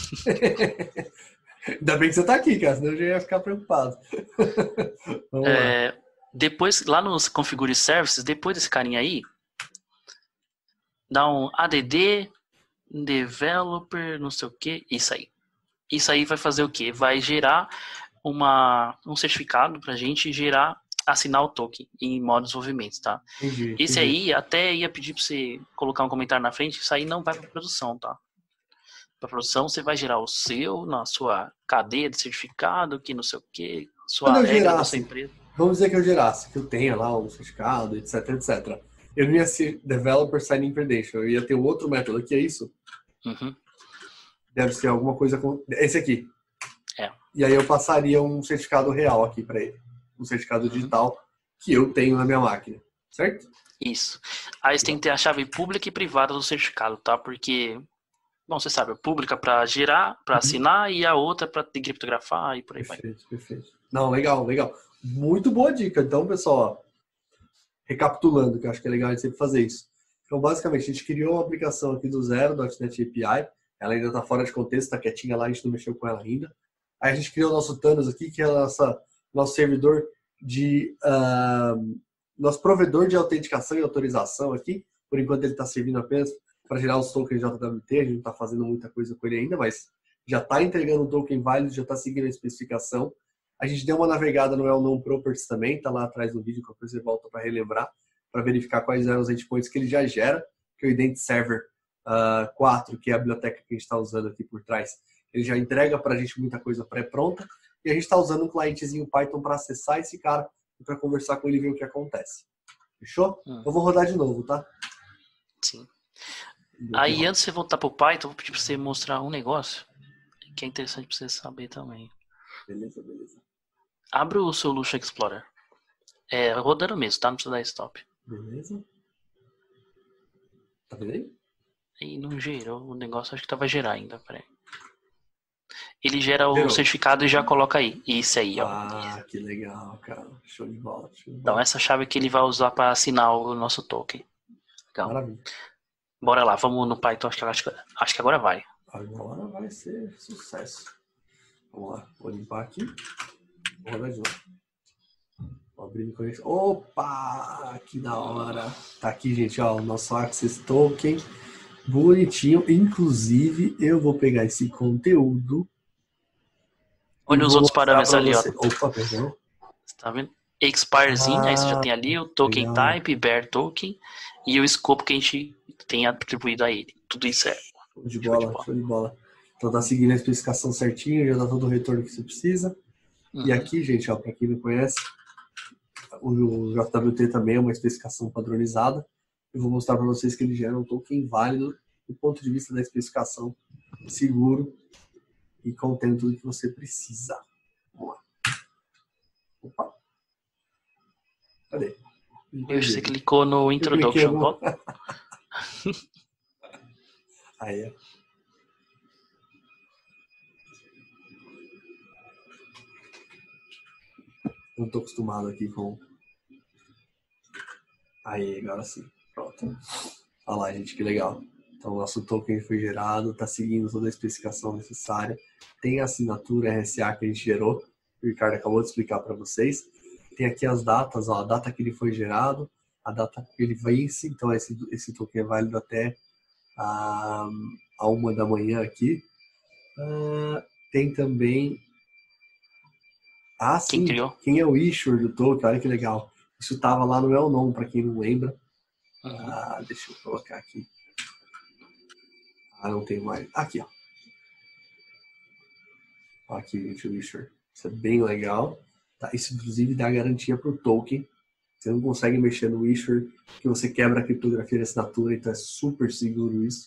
Ainda bem que você tá aqui, cara, senão eu já ia ficar preocupado. Vamos lá. Depois, lá nos Configure Services, depois desse carinha aí, dá um add developer, não sei o que, isso aí. Isso aí vai fazer o quê? Vai gerar um certificado pra gente assinar o token em modo desenvolvimento, tá? Entendi. Esse aí, até ia pedir pra você colocar um comentário na frente, isso aí não vai pra produção, tá? Pra produção, você vai gerar o seu, na sua cadeia de certificado, que não sei o que, sua Quando eu regra da sua gerasse, empresa. vamos dizer que eu gerasse, que eu tenha lá um certificado, etc, etc. Eu não ia ser developer signing credential, eu ia ter um outro método, que é isso? Uhum. Deve ser alguma coisa com... Esse aqui. É. E aí eu passaria um certificado real aqui para ele. Um certificado digital que eu tenho na minha máquina. Certo? Isso. Aí você tem que ter a chave pública e privada do certificado, tá? Porque, bom, você sabe, a pública para gerar, para assinar, e a outra para criptografar e por aí vai. Perfeito. Não, legal. Muito boa dica. Então, pessoal, ó, recapitulando, que eu acho que é legal a gente sempre fazer isso. Então, basicamente, a gente criou uma aplicação aqui do zero, do .NET API. Ela ainda está fora de contexto, está quietinha lá, a gente não mexeu com ela ainda. Aí a gente criou o nosso Thanos aqui, que é o nosso servidor de... nosso provedor de autenticação e autorização aqui. Por enquanto ele está servindo apenas para gerar os tokens JWT. A gente não está fazendo muita coisa com ele ainda, mas já está entregando um token válido, já está seguindo a especificação. A gente deu uma navegada no Well-Known Properties também, está lá atrás do vídeo, qualquer coisa você volta para relembrar, para verificar quais eram os endpoints que ele já gera, que é o Identity Server 4, que é a biblioteca que a gente está usando aqui por trás. Ele já entrega para a gente muita coisa pré-pronta, e a gente está usando um clientezinho Python para acessar esse cara e para conversar com ele e ver o que acontece. Fechou? Eu vou rodar de novo, tá? Sim. Aí, antes de você voltar pro Python, eu vou pedir para você mostrar um negócio que é interessante para você saber também. Beleza. Abre o seu Luxa Explorer. Rodando mesmo, tá? Não precisa dar stop. Beleza. Tá vendo aí? E não gerou o negócio, acho que vai gerar ainda, peraí. Ele gera o certificado e já coloca aí. Isso aí, ó. Ah, que legal, cara. Show de bola. Então, essa chave que ele vai usar para assinar o nosso token. Legal. Maravilha. Bora lá, vamos no Python, acho que agora vai. Agora vai ser sucesso. Vamos lá, vou limpar aqui. Vou rodar de novo. Vou abrir o conexão. Opa, que da hora. Tá aqui, gente, ó, o nosso Access Token. Bonitinho. Inclusive, eu vou pegar esse conteúdo. Olha os outros parâmetros ali, ó. Opa, perdão. Você tá vendo? Expirezinho, aí você já tem ali o token legal. type, bear token e o escopo que a gente tem atribuído a ele. Tudo isso é Show de bola. Então tá seguindo a especificação certinho, já dá todo o retorno que você precisa. E aqui, gente, ó, para quem não conhece, o JWT também é uma especificação padronizada. Eu vou mostrar para vocês que ele gera um token válido do ponto de vista da especificação, seguro e contendo tudo que você precisa. Vamos lá. Opa. Cadê? Você clicou no Introduction. Aí é. Não tô acostumado aqui com... Aí, agora sim. Pronto. Olha lá, gente, que legal. Então, o nosso token foi gerado, tá seguindo toda a especificação necessária. Tem a assinatura RSA que a gente gerou, o Ricardo acabou de explicar para vocês. Tem aqui as datas, ó, a data que ele foi gerado, a data que ele vence. Então, esse token é válido até a, a 1 da manhã aqui. Tem também... Quem Sim, criou? quem é o issuer do token? Olha que legal. Isso estava lá no Elnon, para quem não lembra. Uhum. Deixa eu colocar aqui. Não tem mais. Aqui, ó. Aqui, gente, o issuer. Isso é bem legal. Tá? Isso, inclusive, dá garantia para o token. Você não consegue mexer no issuer, que você quebra a criptografia da assinatura, então é super seguro isso.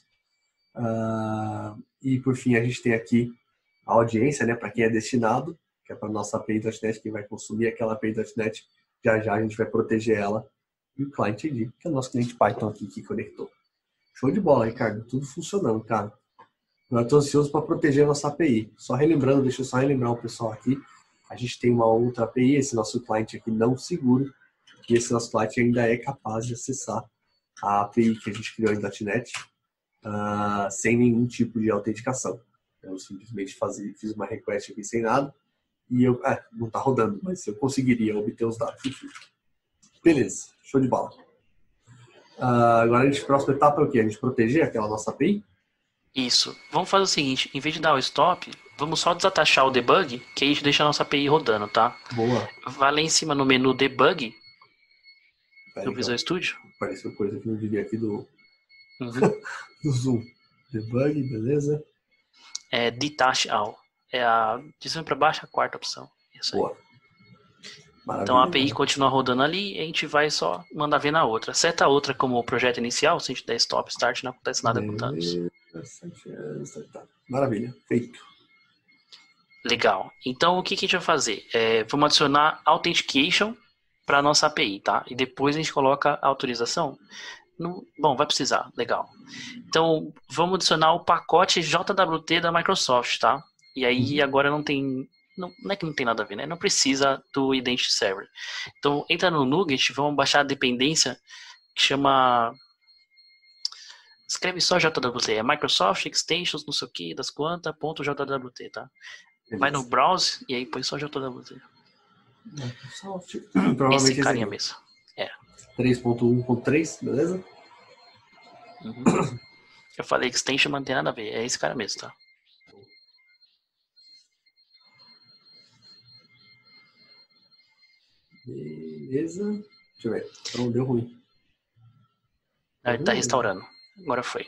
E, por fim, a gente tem aqui a audiência, né, para quem é destinado, que é para a nossa API.NET, quem vai consumir aquela API.NET, já a gente vai proteger ela. E o Client ID, que é o nosso cliente Python aqui que conectou. Show de bola, Ricardo. Tudo funcionando, cara. Eu estou ansioso para proteger a nossa API. Deixa eu só relembrar o pessoal aqui. A gente tem uma outra API, esse nosso cliente aqui não seguro, e esse nosso cliente ainda é capaz de acessar a API que a gente criou em .NET sem nenhum tipo de autenticação. Eu simplesmente fiz uma request aqui sem nada, e não está rodando, mas eu conseguiria obter os dados. Beleza, show de bola. Agora a próxima etapa é o quê? A gente proteger aquela nossa API? Isso. Vamos fazer o seguinte, em vez de dar o stop, vamos só desatachar o debug, que aí a gente deixa a nossa API rodando, tá? Boa. Vai lá em cima no menu debug do Então, Visual Studio. apareceu coisa que não devia aqui do Uhum. Zoom. Debug, beleza? Detach all. De cima para baixo, a quarta opção. Isso aí. Boa. Maravilha, então a API continua rodando ali e a gente vai só mandar ver na outra. Seta a outra como projeto inicial, se a gente der stop, start, não acontece nada com dados. Maravilha, feito. Legal. Então o que a gente vai fazer? Vamos adicionar Authentication para a nossa API, tá? E depois a gente coloca a autorização. Bom, vai precisar, legal. Então, vamos adicionar o pacote JWT da Microsoft, tá? E aí agora não é que não tem nada a ver, né? Não precisa do Identity Server. Então, entra no NuGet, vamos baixar a dependência que chama... Escreve só JWT, é Microsoft Extensions, não sei o que, das quantas, .jwt, tá? Beleza. Vai no browse e aí põe só JWT. Microsoft. Esse carinha mesmo. 3.1.3, beleza? Uhum. Eu falei extension, mas não tem nada a ver. É esse cara mesmo, tá? Beleza. Deixa eu ver. Então deu ruim. Ele tá restaurando. Agora foi.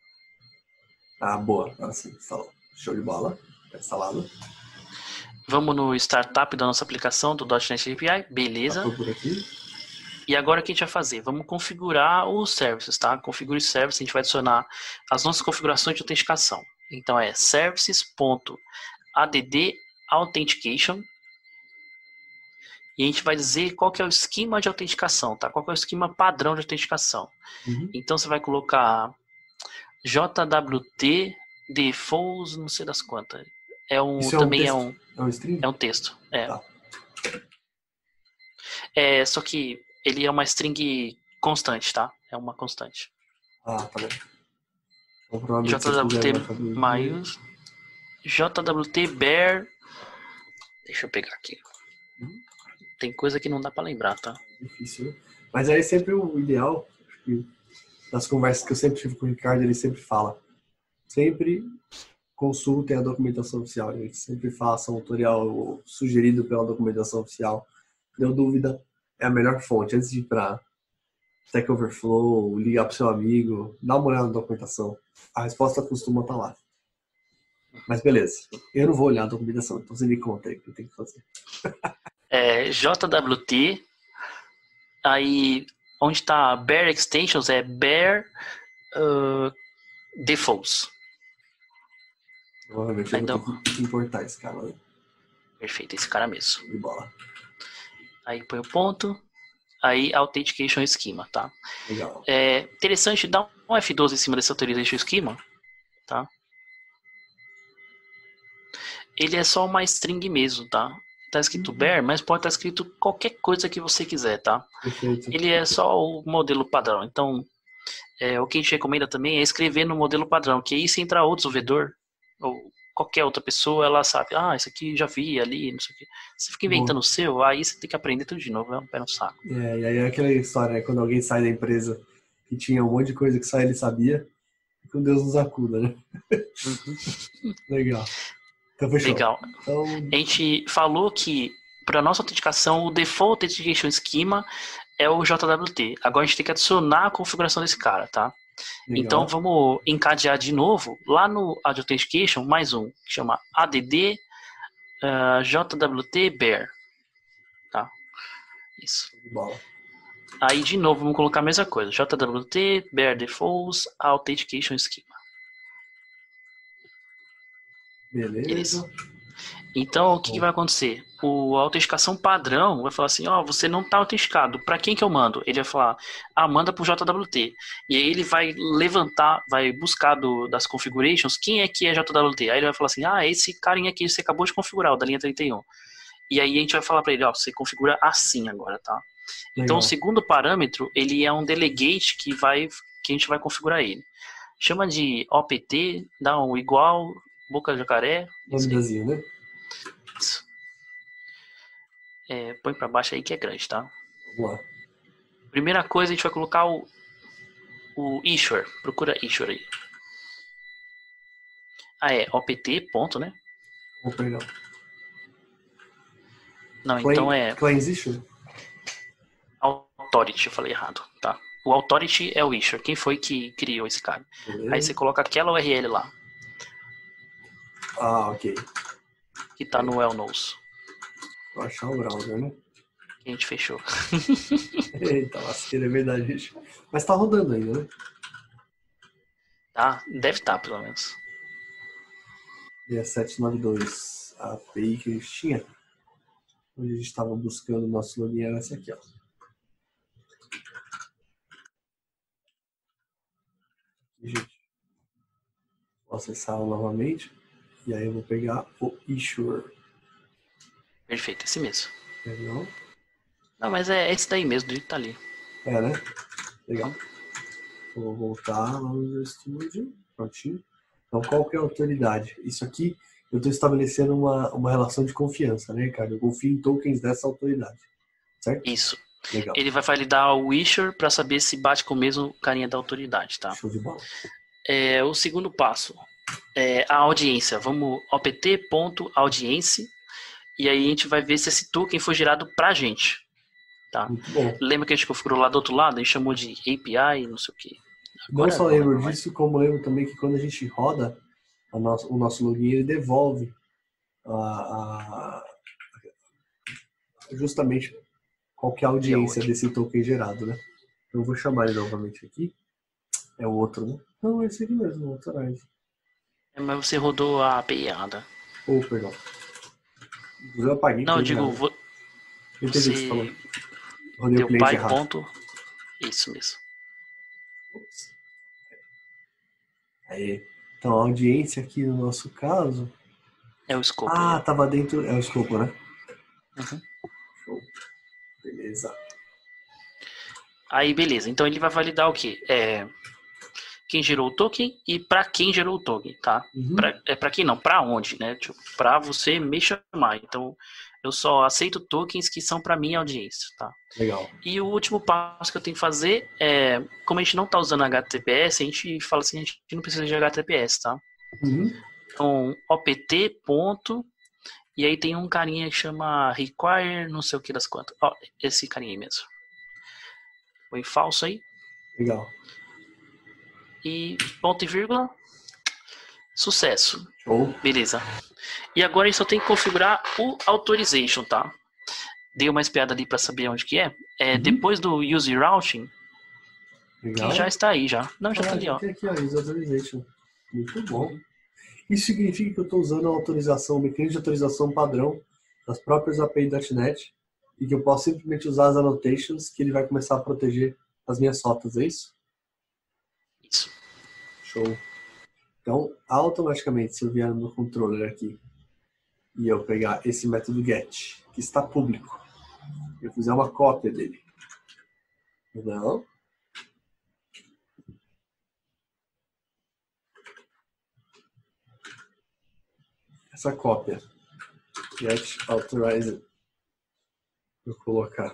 Boa. Agora sim, instalou. Show de bola. Tá instalado. Vamos no startup da nossa aplicação do .NET API. Beleza. Por aqui. E agora o que a gente vai fazer? Vamos configurar os services, tá? Configure service, a gente vai adicionar as nossas configurações de autenticação. Então é services.add authentication. E a gente vai dizer qual que é o esquema de autenticação, tá? Qual que é o esquema padrão de autenticação. Então você vai colocar JWT defaults, não sei das quantas. Também é um string? É um texto. Tá. Só que ele é uma string constante, tá? É uma constante. Tá bem. Então, JWT maiús. JWT bear. Deixa eu pegar aqui. Tem coisa que não dá pra lembrar, tá? Difícil, né? Mas aí sempre o ideal, acho que nas conversas que eu sempre tive com o Ricardo, ele sempre fala. Sempre consultem a documentação oficial. A gente sempre faça um tutorial sugerido pela documentação oficial. Deu dúvida, é a melhor fonte. Antes de ir para Stack Overflow, ligar para o seu amigo, dá uma olhada na documentação. A resposta costuma estar lá. Mas beleza, eu não vou olhar a documentação, então você me conta aí o que eu tenho que fazer. JWT, aí onde está Bear Extensions é Bear Defaults. Provavelmente eu vou ter que importar esse cara, né? Perfeito, esse cara mesmo. De bola. Aí põe o ponto. Aí Authentication Schema, tá? Legal. Interessante, dá um F12 em cima desse Authorization Schema, tá? Ele é só uma string mesmo, tá? Tá escrito bear, mas pode estar escrito qualquer coisa que você quiser, tá? Perfeito. Ele é só o modelo padrão. Então, o que a gente recomenda também é escrever no modelo padrão, que aí se entrar outro desenvolvedor, ou qualquer outra pessoa, ela sabe, isso aqui já vi ali, não sei o quê. Você fica inventando o seu, aí você tem que aprender tudo de novo, é um pé no saco. E aí é aquela história, né? Quando alguém sai da empresa e tinha um monte de coisa que só ele sabia, com Deus nos acuda, né? Legal. Então, fechou. Legal. Então, A gente falou que para nossa autenticação, o Default Authentication Schema é o JWT. Agora a gente tem que adicionar a configuração desse cara, tá? legal. Então vamos encadear de novo lá no Ad Authentication, mais um, que chama ADD JWT Bear. Tá? Isso. Bola. Aí de novo vamos colocar a mesma coisa. JWT Bear Defaults Authentication Schema. Beleza. Então, o que vai acontecer? A autenticação padrão vai falar assim, você não está autenticado. Para quem que eu mando? Ele vai falar, manda para o JWT. E aí ele vai levantar, vai buscar das configurations, quem é que é JWT? Aí ele vai falar assim, esse carinha aqui você acabou de configurar, o da linha 31. E aí a gente vai falar para ele, você configura assim agora, tá? Legal. Então, o segundo parâmetro, ele é um delegate que a gente vai configurar ele. Chama de OPT, dá um igual, boca de jacaré. Nomezinho, né? Isso. Põe para baixo aí que é grande, tá? Vamos lá. Primeira coisa, a gente vai colocar o issuer. Procura issuer aí. OPT, ponto, né? Perdão. Não, então é Claims issue? authority, eu falei errado, tá? O authority é o issuer. Quem foi que criou esse cara? Beleza. Aí você coloca aquela URL lá. Ok. Que tá no well knows. Vou achar o browser, né? Que a gente fechou. Eita, lasqueira, é verdade, gente. Mas tá rodando ainda, né? Tá? Deve estar, pelo menos. E a 792, a API que a gente tinha, onde a gente estava buscando o nosso login, era essa aqui, ó. Gente, vou acessá-la novamente. E aí eu vou pegar o issuer. Perfeito, esse mesmo. Perdão. Não, mas é esse daí mesmo, do jeito que tá ali. Né? Legal. Vou voltar lá no Studio. Prontinho. Então, qual que é a autoridade? Isso aqui, eu estou estabelecendo uma relação de confiança, né, Ricardo? Eu confio em tokens dessa autoridade. Certo? Isso. Legal. Ele vai validar o issuer para saber se bate com o mesmo carinha da autoridade, tá? Show de bola. O segundo passo é a audiência. Vamos opt.audience e aí a gente vai ver se esse token foi gerado pra gente, tá? Muito bom. Lembra que a gente configurou lá do outro lado? A gente chamou de API, não sei o que. Não só lembro disso, como lembro também que quando a gente roda o nosso login, ele devolve justamente qual que é a audiência desse token gerado, né? Eu vou chamar ele novamente aqui. É o outro, né? Não, é esse aqui mesmo, o Authorize. Mas você rodou a API errada. Perdão. Eu apaguei. Não, eu digo... Eu entendi o que você falou. Rodei deu o cliente pai errado. ponto... Isso mesmo. Ups. Aí. Então, a audiência aqui no nosso caso... É o escopo. Tava dentro... É o escopo, né? Uhum. Show. Beleza. Aí, beleza. Então, ele vai validar o quê? Quem gerou o token e para quem gerou o token, tá? Uhum. Para quem não, para onde, né? Tipo, para você me chamar. Então, eu só aceito tokens que são para minha audiência, tá? Legal. E o último passo que eu tenho que fazer é, como a gente não tá usando HTTPS, a gente fala assim, a gente não precisa de HTTPS, tá? Uhum. Então, opt. Ponto, e aí tem um carinha que chama require, não sei o que das quantas. Esse carinha aí mesmo. Põe falso aí. Legal. E ponto e vírgula. Sucesso. Show. Beleza. E agora a gente só tem que configurar o authorization, tá? Dei uma espiada ali para saber onde que é. Depois do use routing, Legal. que já está aí já. Não, já tá ali, ó. Tem aqui, ó, use authorization. Muito bom. Isso significa que eu estou usando a autorização, o mecanismo de autorização padrão das próprias API.NET e que eu posso simplesmente usar as annotations que ele vai começar a proteger as minhas rotas, é isso? Isso. Show. Então, automaticamente, se eu vier no controller aqui e eu pegar esse método get, que está público, e eu fizer uma cópia dele. Não. Essa cópia, get authorized, vou colocar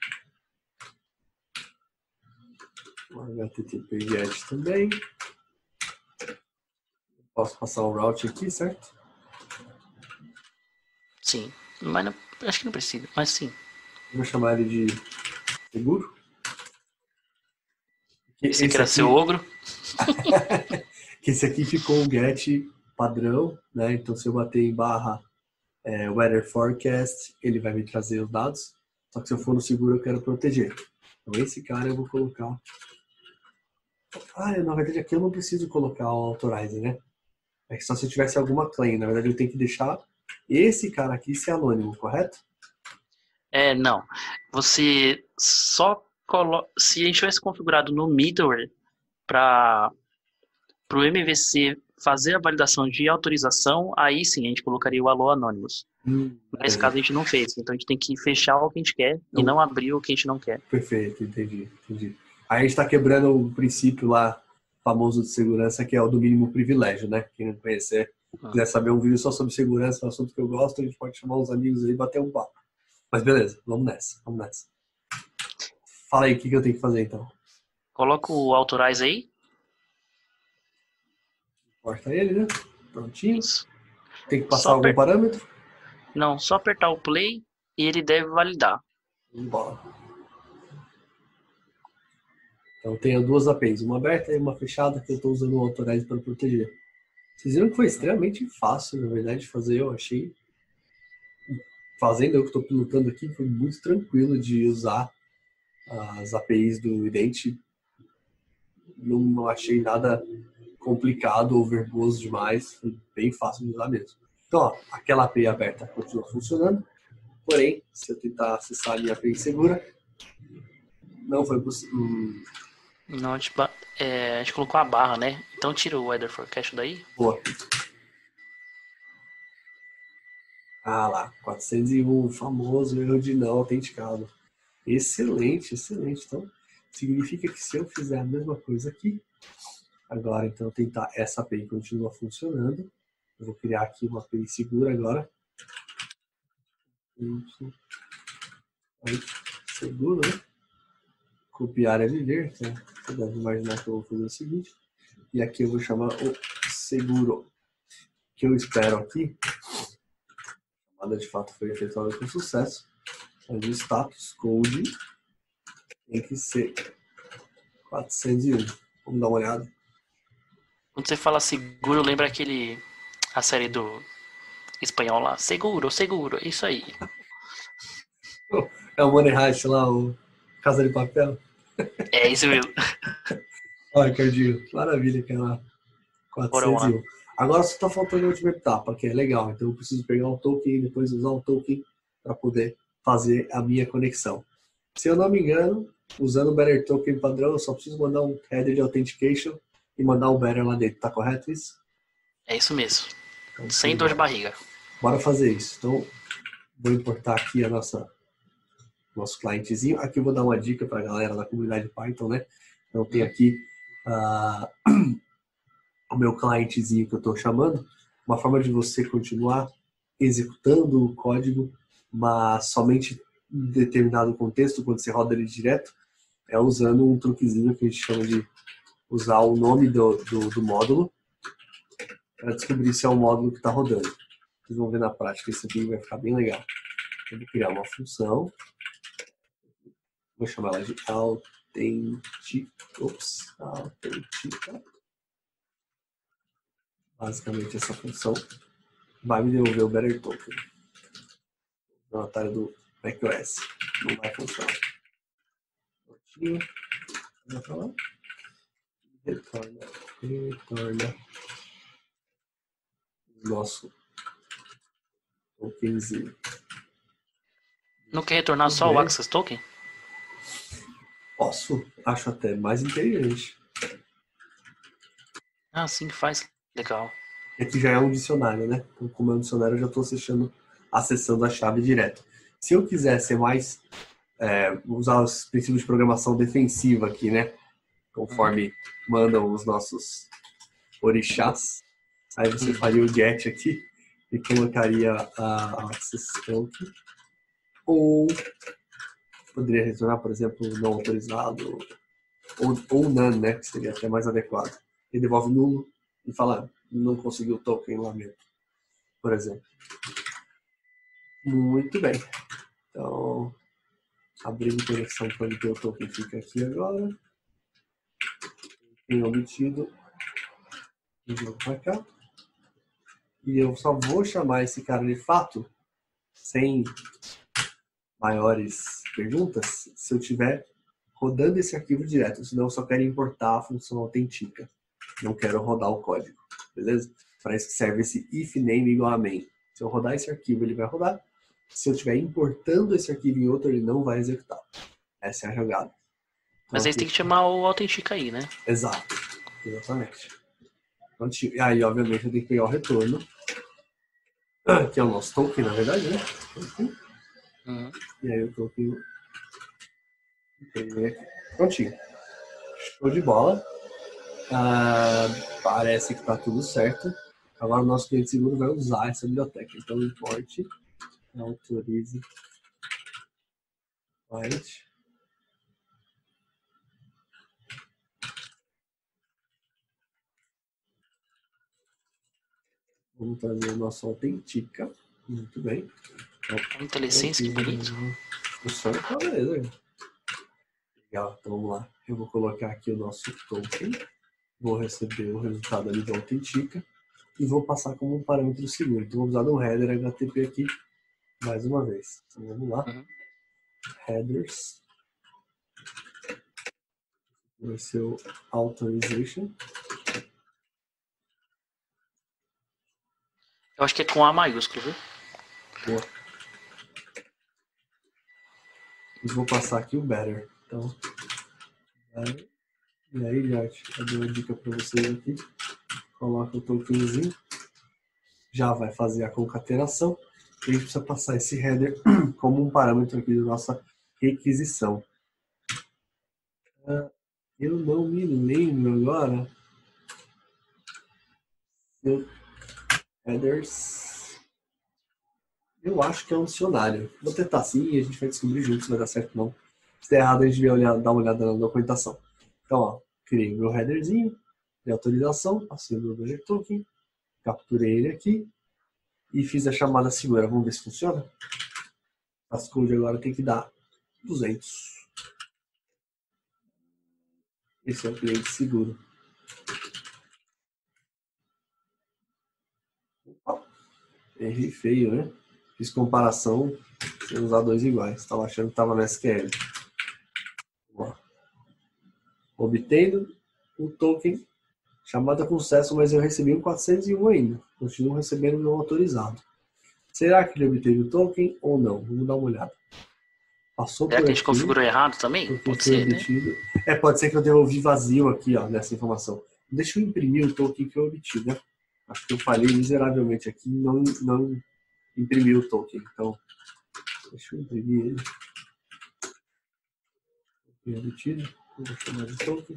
o HTTP get também. Posso passar um route aqui, certo? Sim, mas não, acho que não precisa, mas sim. Vou chamar ele de seguro. Esse aqui Esse era seu aqui, ogro. que esse aqui ficou um get padrão, né? Então se eu bater em barra weather forecast, ele vai me trazer os dados. Só que se eu for no seguro, eu quero proteger. Então esse cara eu vou colocar. Na verdade aqui eu não preciso colocar o authorize, né? É que só se eu tivesse alguma claim. Na verdade eu tenho que deixar esse cara aqui ser anônimo, correto? Não. Você só coloca. Se a gente tivesse configurado no middleware para o MVC fazer a validação de autorização, aí sim a gente colocaria o alô anonymous. Nesse caso a gente não fez, então a gente tem que fechar o que a gente quer e não abrir o que a gente não quer. Perfeito, entendi. Aí a gente está quebrando o princípio lá famoso de segurança, que é o do mínimo privilégio, né? Quem não conhecer, quiser saber um vídeo só sobre segurança, um assunto que eu gosto, a gente pode chamar os amigos aí e bater um papo. Mas beleza, vamos nessa. Fala aí o que eu tenho que fazer então. Coloca o authorize aí. Corta ele, né? Prontinho. Isso. Tem que passar algum parâmetro? Não, só apertar o play e ele deve validar. Bola. Então tenho duas APIs, uma aberta e uma fechada, que eu estou usando o authorize para proteger. Vocês viram que foi extremamente fácil, na verdade, de fazer, eu achei. Fazendo eu que estou pilotando aqui, foi muito tranquilo de usar as APIs do Ident. Não achei nada complicado ou verboso demais, foi bem fácil de usar mesmo. Então, ó, aquela API aberta continua funcionando, porém, se eu tentar acessar a minha API segura, não foi possível. Não, a gente colocou a barra, né? Então tira o weather forecast daí. Boa. Lá, 401, famoso erro de não autenticado. Excelente. Então, significa que se eu fizer a mesma coisa aqui, agora, então, tentar essa API continua funcionando. Eu vou criar aqui uma API segura agora. Aí, seguro, né? Copiar é viver. Então, você deve imaginar que eu vou fazer o seguinte. E aqui eu vou chamar o seguro. Que eu espero aqui. A chamada de fato foi efetuada com sucesso. Mas o status code tem que ser 401. Vamos dar uma olhada. Quando você fala seguro, lembra a série do espanhol lá. Seguro, isso aí. É o Money Heist lá, o Casa de Papel. É isso mesmo. Olha, Ricardinho, maravilha, cara. 401. Agora só está faltando a última etapa, que é legal. Então eu preciso pegar o token e depois usar o token para poder fazer a minha conexão. Se eu não me engano, usando o Better Token padrão, eu só preciso mandar um header de authentication e mandar o Better lá dentro. Tá correto isso? É isso mesmo. Então, sem dor de barriga. Bora fazer isso. Então, vou importar aqui nosso clientezinho. Aqui eu vou dar uma dica para a galera da comunidade Python, né? Então tem aqui o meu clientezinho que eu estou chamando. Uma forma de você continuar executando o código, mas somente em determinado contexto, quando você roda ele direto, é usando um truquezinho que a gente chama de usar o nome do módulo para descobrir se é o módulo que está rodando. Vocês vão ver na prática, isso aqui vai ficar bem legal. Eu vou criar uma função, vou chamar ela de autentica. Basicamente essa função vai me devolver o Better Token no atalho do macOS. Não vai funcionar. Vai pra lá. Retorna o nosso tokenzinho. Não quer retornar só o Access Token? Posso, acho até mais inteligente. Sim que faz. Legal. Aqui já é um dicionário, né? Então, como é um dicionário, eu já estou acessando a chave direto. Se eu quiser ser mais, usar os princípios de programação defensiva aqui, né? Conforme mandam os nossos orixás, aí você faria o get aqui e colocaria a access token. Ou poderia retornar, por exemplo, não autorizado ou none, né? Que seria até mais adequado. Ele devolve nulo e fala, não conseguiu o token lá mesmo, por exemplo. Muito bem. Então, abrindo conexão para obter o token fica aqui agora. Tem obtido. Vou para cá. E eu só vou chamar esse cara de fato, sem maiores perguntas, se eu tiver rodando esse arquivo direto. Senão eu só quero importar a função autentica. Não quero rodar o código. Beleza? Para isso serve esse if name igual a main. Se eu rodar esse arquivo, ele vai rodar. Se eu estiver importando esse arquivo em outro, ele não vai executar. Essa é a jogada. Então, mas aí aqui... tem que chamar o autentica aí, né? Exato. Exatamente. E aí, obviamente, eu tenho que pegar o retorno, que é o nosso token, na verdade, né? Uhum. E aí o token... Prontinho. Show de bola. Parece que está tudo certo. Agora o nosso cliente seguro vai usar essa biblioteca. Então, importe, autorize, client. Vamos trazer o nosso autentica. Muito bem. Então, IntelliSense, que bonito. Funciona com a beleza. Legal, então vamos lá. Eu vou colocar aqui o nosso token. Vou receber o resultado ali do autentica. E vou passar como um parâmetro seguro. Então, vou usar um header HTTP aqui mais uma vez. Então, vamos lá. Uhum. Headers. Vai ser o authorization. Eu acho que é com A maiúsculo, viu? Boa. E vou passar aqui o better. Então, better. E aí, gente, eu dei uma dica para vocês aqui. Coloca o tokenzinho. Já vai fazer a concatenação. E a gente precisa passar esse header como um parâmetro aqui da nossa requisição. Eu não me lembro agora. Headers. Eu acho que é um dicionário. Vou tentar sim e a gente vai descobrir juntos se vai dar certo ou não. Se der errado, a gente vai dar uma olhada na documentação. Então, ó, criei meu headerzinho de autorização, passei o meu project token, capturei ele aqui e fiz a chamada segura. Vamos ver se funciona? As code agora tem que dar 200. Esse é o cliente seguro. Opa, errei feio, né? Fiz comparação sem usar dois iguais. Estava achando que estava no SQL. Vamos lá. Obtendo o token, chamada com sucesso, mas eu recebi um 401 ainda. Continuo recebendo não autorizado. Será que ele obteve o token ou não? Vamos dar uma olhada. Passou Será por que a gente aqui, configurou errado também? Pode ser, obtido. Né? Pode ser que eu devolvi vazio aqui, ó, nessa informação. Deixa eu imprimir o token que eu obtive, né? Acho que eu falhei miseravelmente aqui e não imprimi o token. Então, deixa eu imprimir ele. Token obtido. Vou chamar de token.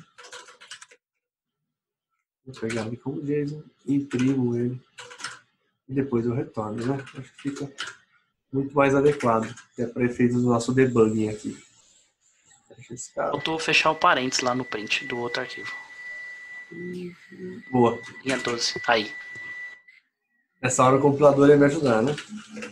Vou pegar ele como JSON, imprimo ele e depois eu retorno, né? Acho que fica muito mais adequado, até para efeitos do nosso debugging aqui. Deixa esse cara. Faltou fechar o parênteses lá no print do outro arquivo. Boa. Linha 12. Aí. Nessa hora o compilador ia me ajudar, né?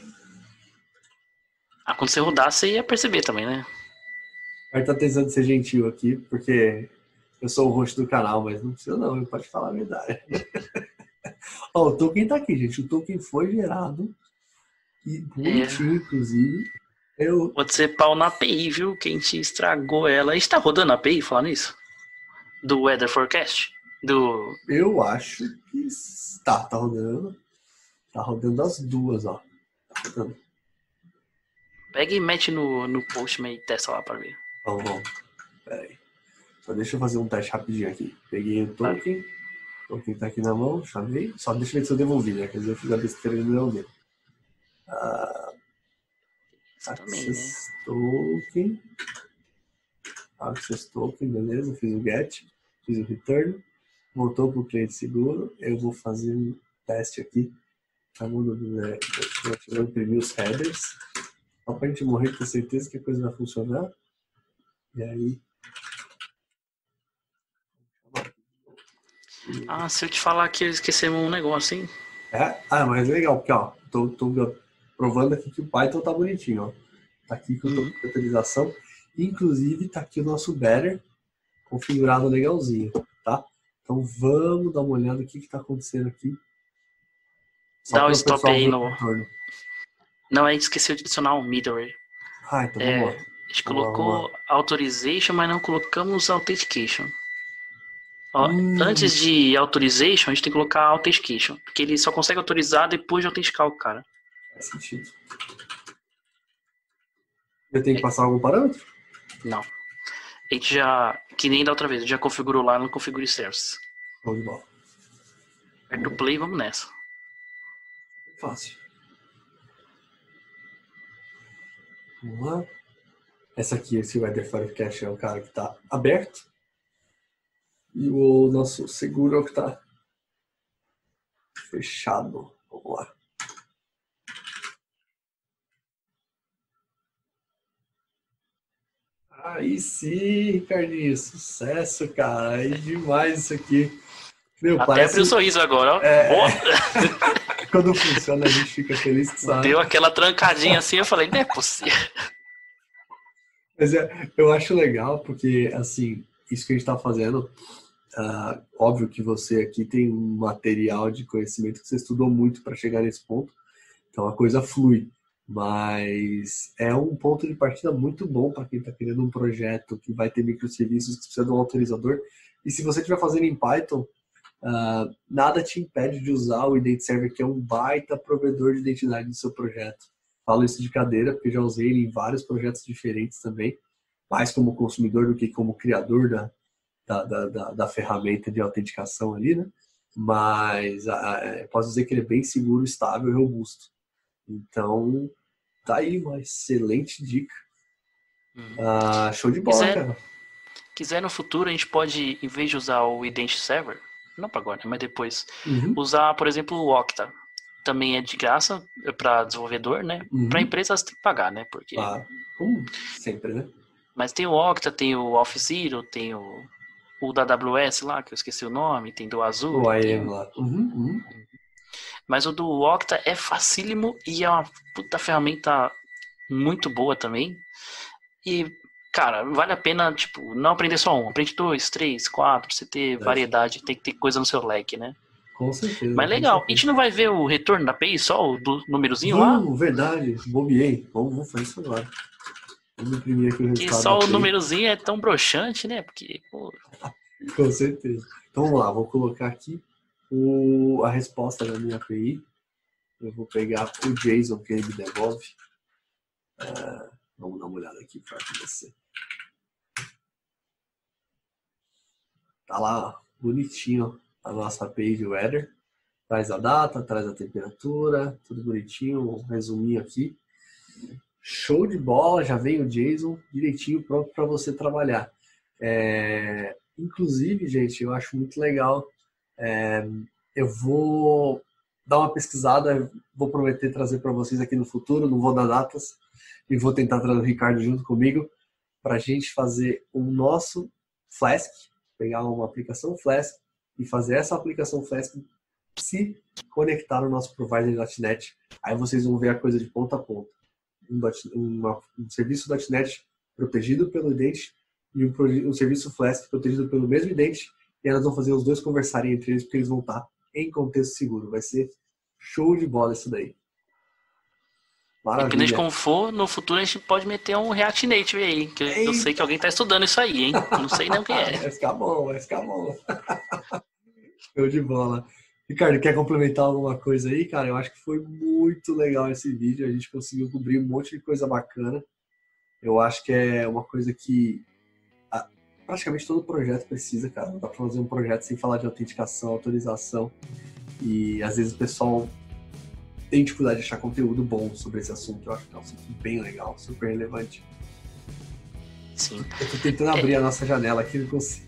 Quando você rodar, você ia perceber também, né? Ele tá tentando ser gentil aqui, porque eu sou o host do canal, mas não precisa não, ele pode falar a verdade. Ó, o token tá aqui, gente. O token foi gerado e bonitinho, inclusive. Pode ser pau na API, viu? Que a gente estragou ela. A gente tá rodando a API, falar nisso? Do Weather Forecast? Eu acho que tá rodando. Tá rodando as duas, ó. Tá rodando. Pega e mete no Postman e testa lá pra ver. Vamos. Pera aí. Só deixa eu fazer um teste rapidinho aqui. Peguei o token. O token tá aqui na mão, chamei. Só deixa eu ver se eu devolvi, né? Quer dizer, eu fiz a besteira de devolver. Access token. Access token, beleza. Fiz o get. Fiz o return. Voltou para o cliente seguro. Eu vou fazer um teste aqui. Eu vou imprimir os headers. Só para a gente morrer com certeza que a coisa vai funcionar. E aí. Ah, se eu te falar que esquecemos um negócio, hein? Mas legal, porque ó, tô provando aqui que o Python tá bonitinho, ó. Tá aqui que eu tô com autorização. Inclusive, tá aqui o nosso Better configurado legalzinho, tá? Então vamos dar uma olhada no que tá acontecendo aqui. Só Dá o para o stop pessoal aí ver o no. retorno. Não, a gente esqueceu de adicionar um middleware. Então vamos lá. A gente Vamos colocou lá. authorization, mas não colocamos authentication. Ó, antes de authorization, a gente tem que colocar authentication, porque ele só consegue autorizar depois de autenticar o cara. Faz sentido. Eu tenho que passar algum parâmetro? Não. A gente já, que nem da outra vez, a gente já configurou lá no Configure Service. Show de bola. Aperta o play e vamos nessa. Fácil. Vamos lá. Essa aqui, esse Weather Cache é o cara que está aberto. E o nosso seguro é o que está fechado. Vamos lá. Aí sim, Ricardinho. Sucesso, cara. Aí demais isso aqui. Meu, Até parece... abriu o sorriso agora, ó. Quando funciona, a gente fica feliz que sabe. Deu aquela trancadinha assim, eu falei, não é possível. Mas eu acho legal, porque, assim, isso que a gente está fazendo, óbvio que você aqui tem um material de conhecimento que você estudou muito para chegar nesse ponto, então a coisa flui. Mas é um ponto de partida muito bom para quem está criando um projeto que vai ter microserviços que precisa de um autorizador. E se você estiver fazendo em Python, nada te impede de usar o Ident Server, que é um baita provedor de identidade do seu projeto. Falo isso de cadeira, porque já usei ele em vários projetos diferentes também, mais como consumidor do que como criador da ferramenta de autenticação ali, né? Mas posso dizer que ele é bem seguro, estável e robusto. Então, tá aí uma excelente dica. Show de bola, cara. Quiser no futuro, a gente pode, em vez de usar o Ident Server, não para agora, mas depois, usar, por exemplo, o Okta. Também é de graça para desenvolvedor, né? Para empresas tem que pagar, né? Porque... como sempre, né? Mas tem o Okta, tem o AuthZero, tem o da AWS lá, que eu esqueci o nome, tem do Azure. O IAM lá. Mas o do Okta é facílimo e é uma puta ferramenta muito boa também. E, cara, vale a pena, tipo, não aprender só um. Aprende 2, 3, 4, você ter variedade, tem que ter coisa no seu leque, né? Com certeza. Mas legal, a gente não vai ver o retorno da API, só o do númerozinho lá? Verdade, bobiei. Vamos fazer isso agora. Vamos imprimir aqui o resultado. Que só o númerozinho é tão broxante, né? Porque, pô... Com certeza. Então vamos lá, vou colocar aqui a resposta da minha API. Eu vou pegar o JSON que ele me devolve. Vamos dar uma olhada aqui para você. Tá lá, bonitinho, a nossa API de Weather. Traz a data, traz a temperatura, tudo bonitinho, um resuminho aqui. Show de bola, já vem o JSON direitinho, pronto para você trabalhar. Inclusive, gente, eu acho muito legal. Eu vou dar uma pesquisada, vou prometer trazer para vocês aqui no futuro, não vou dar datas, e vou tentar trazer o Ricardo junto comigo para a gente fazer o nosso Flask, pegar uma aplicação Flask e fazer essa aplicação Flask se conectar no nosso provider.NET. Aí vocês vão ver a coisa de ponta a ponta. Um serviço .NET protegido pelo Ident e um serviço Flask protegido pelo mesmo Ident, e elas vão fazer os dois conversarem entre eles, porque eles vão estar em contexto seguro. Vai ser show de bola isso daí. Maravilha. Independente de como for, no futuro a gente pode meter um React Native aí, que eu sei que alguém está estudando isso aí, hein? Eu não sei nem o que é. Vai ficar bom. Show de bola. Ricardo, quer complementar alguma coisa aí, cara? Eu acho que foi muito legal esse vídeo, a gente conseguiu cobrir um monte de coisa bacana. Eu acho que é uma coisa que praticamente todo projeto precisa, cara. Não dá pra fazer um projeto sem falar de autenticação, autorização. E às vezes o pessoal tem dificuldade de achar conteúdo bom sobre esse assunto. Eu acho que é um assunto bem legal, super relevante. Sim. Eu tô tentando abrir a nossa janela aqui, não consigo.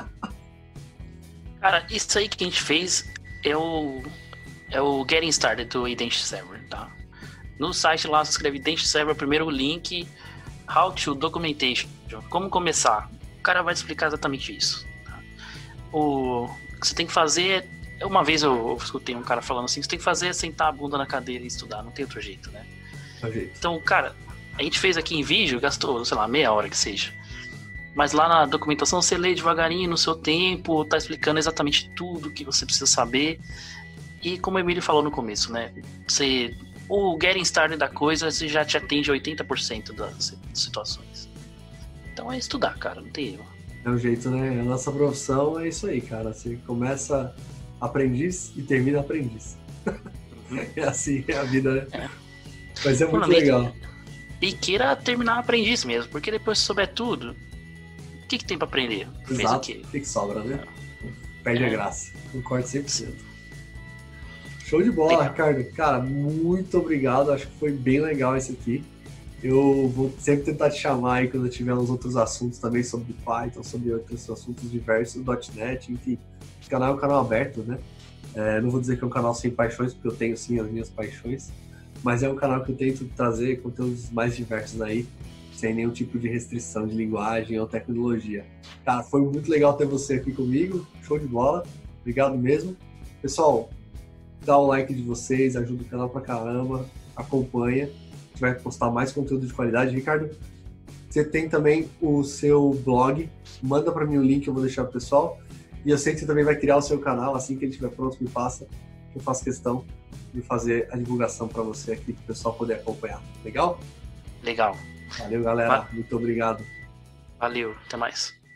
Cara, isso aí que a gente fez é o Getting Started do Ident Server, tá? No site lá, você escreve Ident Server, primeiro o link, How to Documentation, como começar. O cara vai te explicar exatamente isso. Tá? O que você tem que fazer uma vez eu escutei um cara falando assim, você tem que fazer é sentar a bunda na cadeira e estudar, não tem outro jeito, né? Então, cara, a gente fez aqui em vídeo, gastou, sei lá, meia hora que seja. Mas lá na documentação você lê devagarinho no seu tempo, tá explicando exatamente tudo que você precisa saber. E como o Emílio falou no começo, né? O getting started da coisa você já te atende 80% das situações. Então é estudar, cara, não tem erro. É o jeito, né? A nossa profissão é isso aí, cara. Você começa aprendiz e termina aprendiz. É assim, é a vida, né? É. Mas é muito legal. E queira terminar aprendiz mesmo, porque depois que souber tudo, o que tem pra aprender? Exato. Fez o que sobra, né? Perde a graça. Concordo 100%. Show de bola, legal. Ricardo. Cara, muito obrigado. Acho que foi bem legal esse aqui. Eu vou sempre tentar te chamar aí quando tiver uns outros assuntos também sobre Python, sobre outros assuntos diversos, .NET, enfim. O canal é um canal aberto, né? Não vou dizer que é um canal sem paixões, porque eu tenho sim as minhas paixões, mas é um canal que eu tento trazer conteúdos mais diversos aí, sem nenhum tipo de restrição de linguagem ou tecnologia. Cara, foi muito legal ter você aqui comigo, show de bola, obrigado mesmo. Pessoal, dá o like de vocês, ajuda o canal pra caramba, acompanha, a gente vai postar mais conteúdo de qualidade. Ricardo, você tem também o seu blog, manda pra mim o link, eu vou deixar pro pessoal, e eu sei que você também vai criar o seu canal, assim que ele estiver pronto, me passa, que eu faço questão de fazer a divulgação pra você aqui, para o pessoal poder acompanhar. Legal? Legal. Valeu, galera. Muito obrigado. Valeu. Até mais.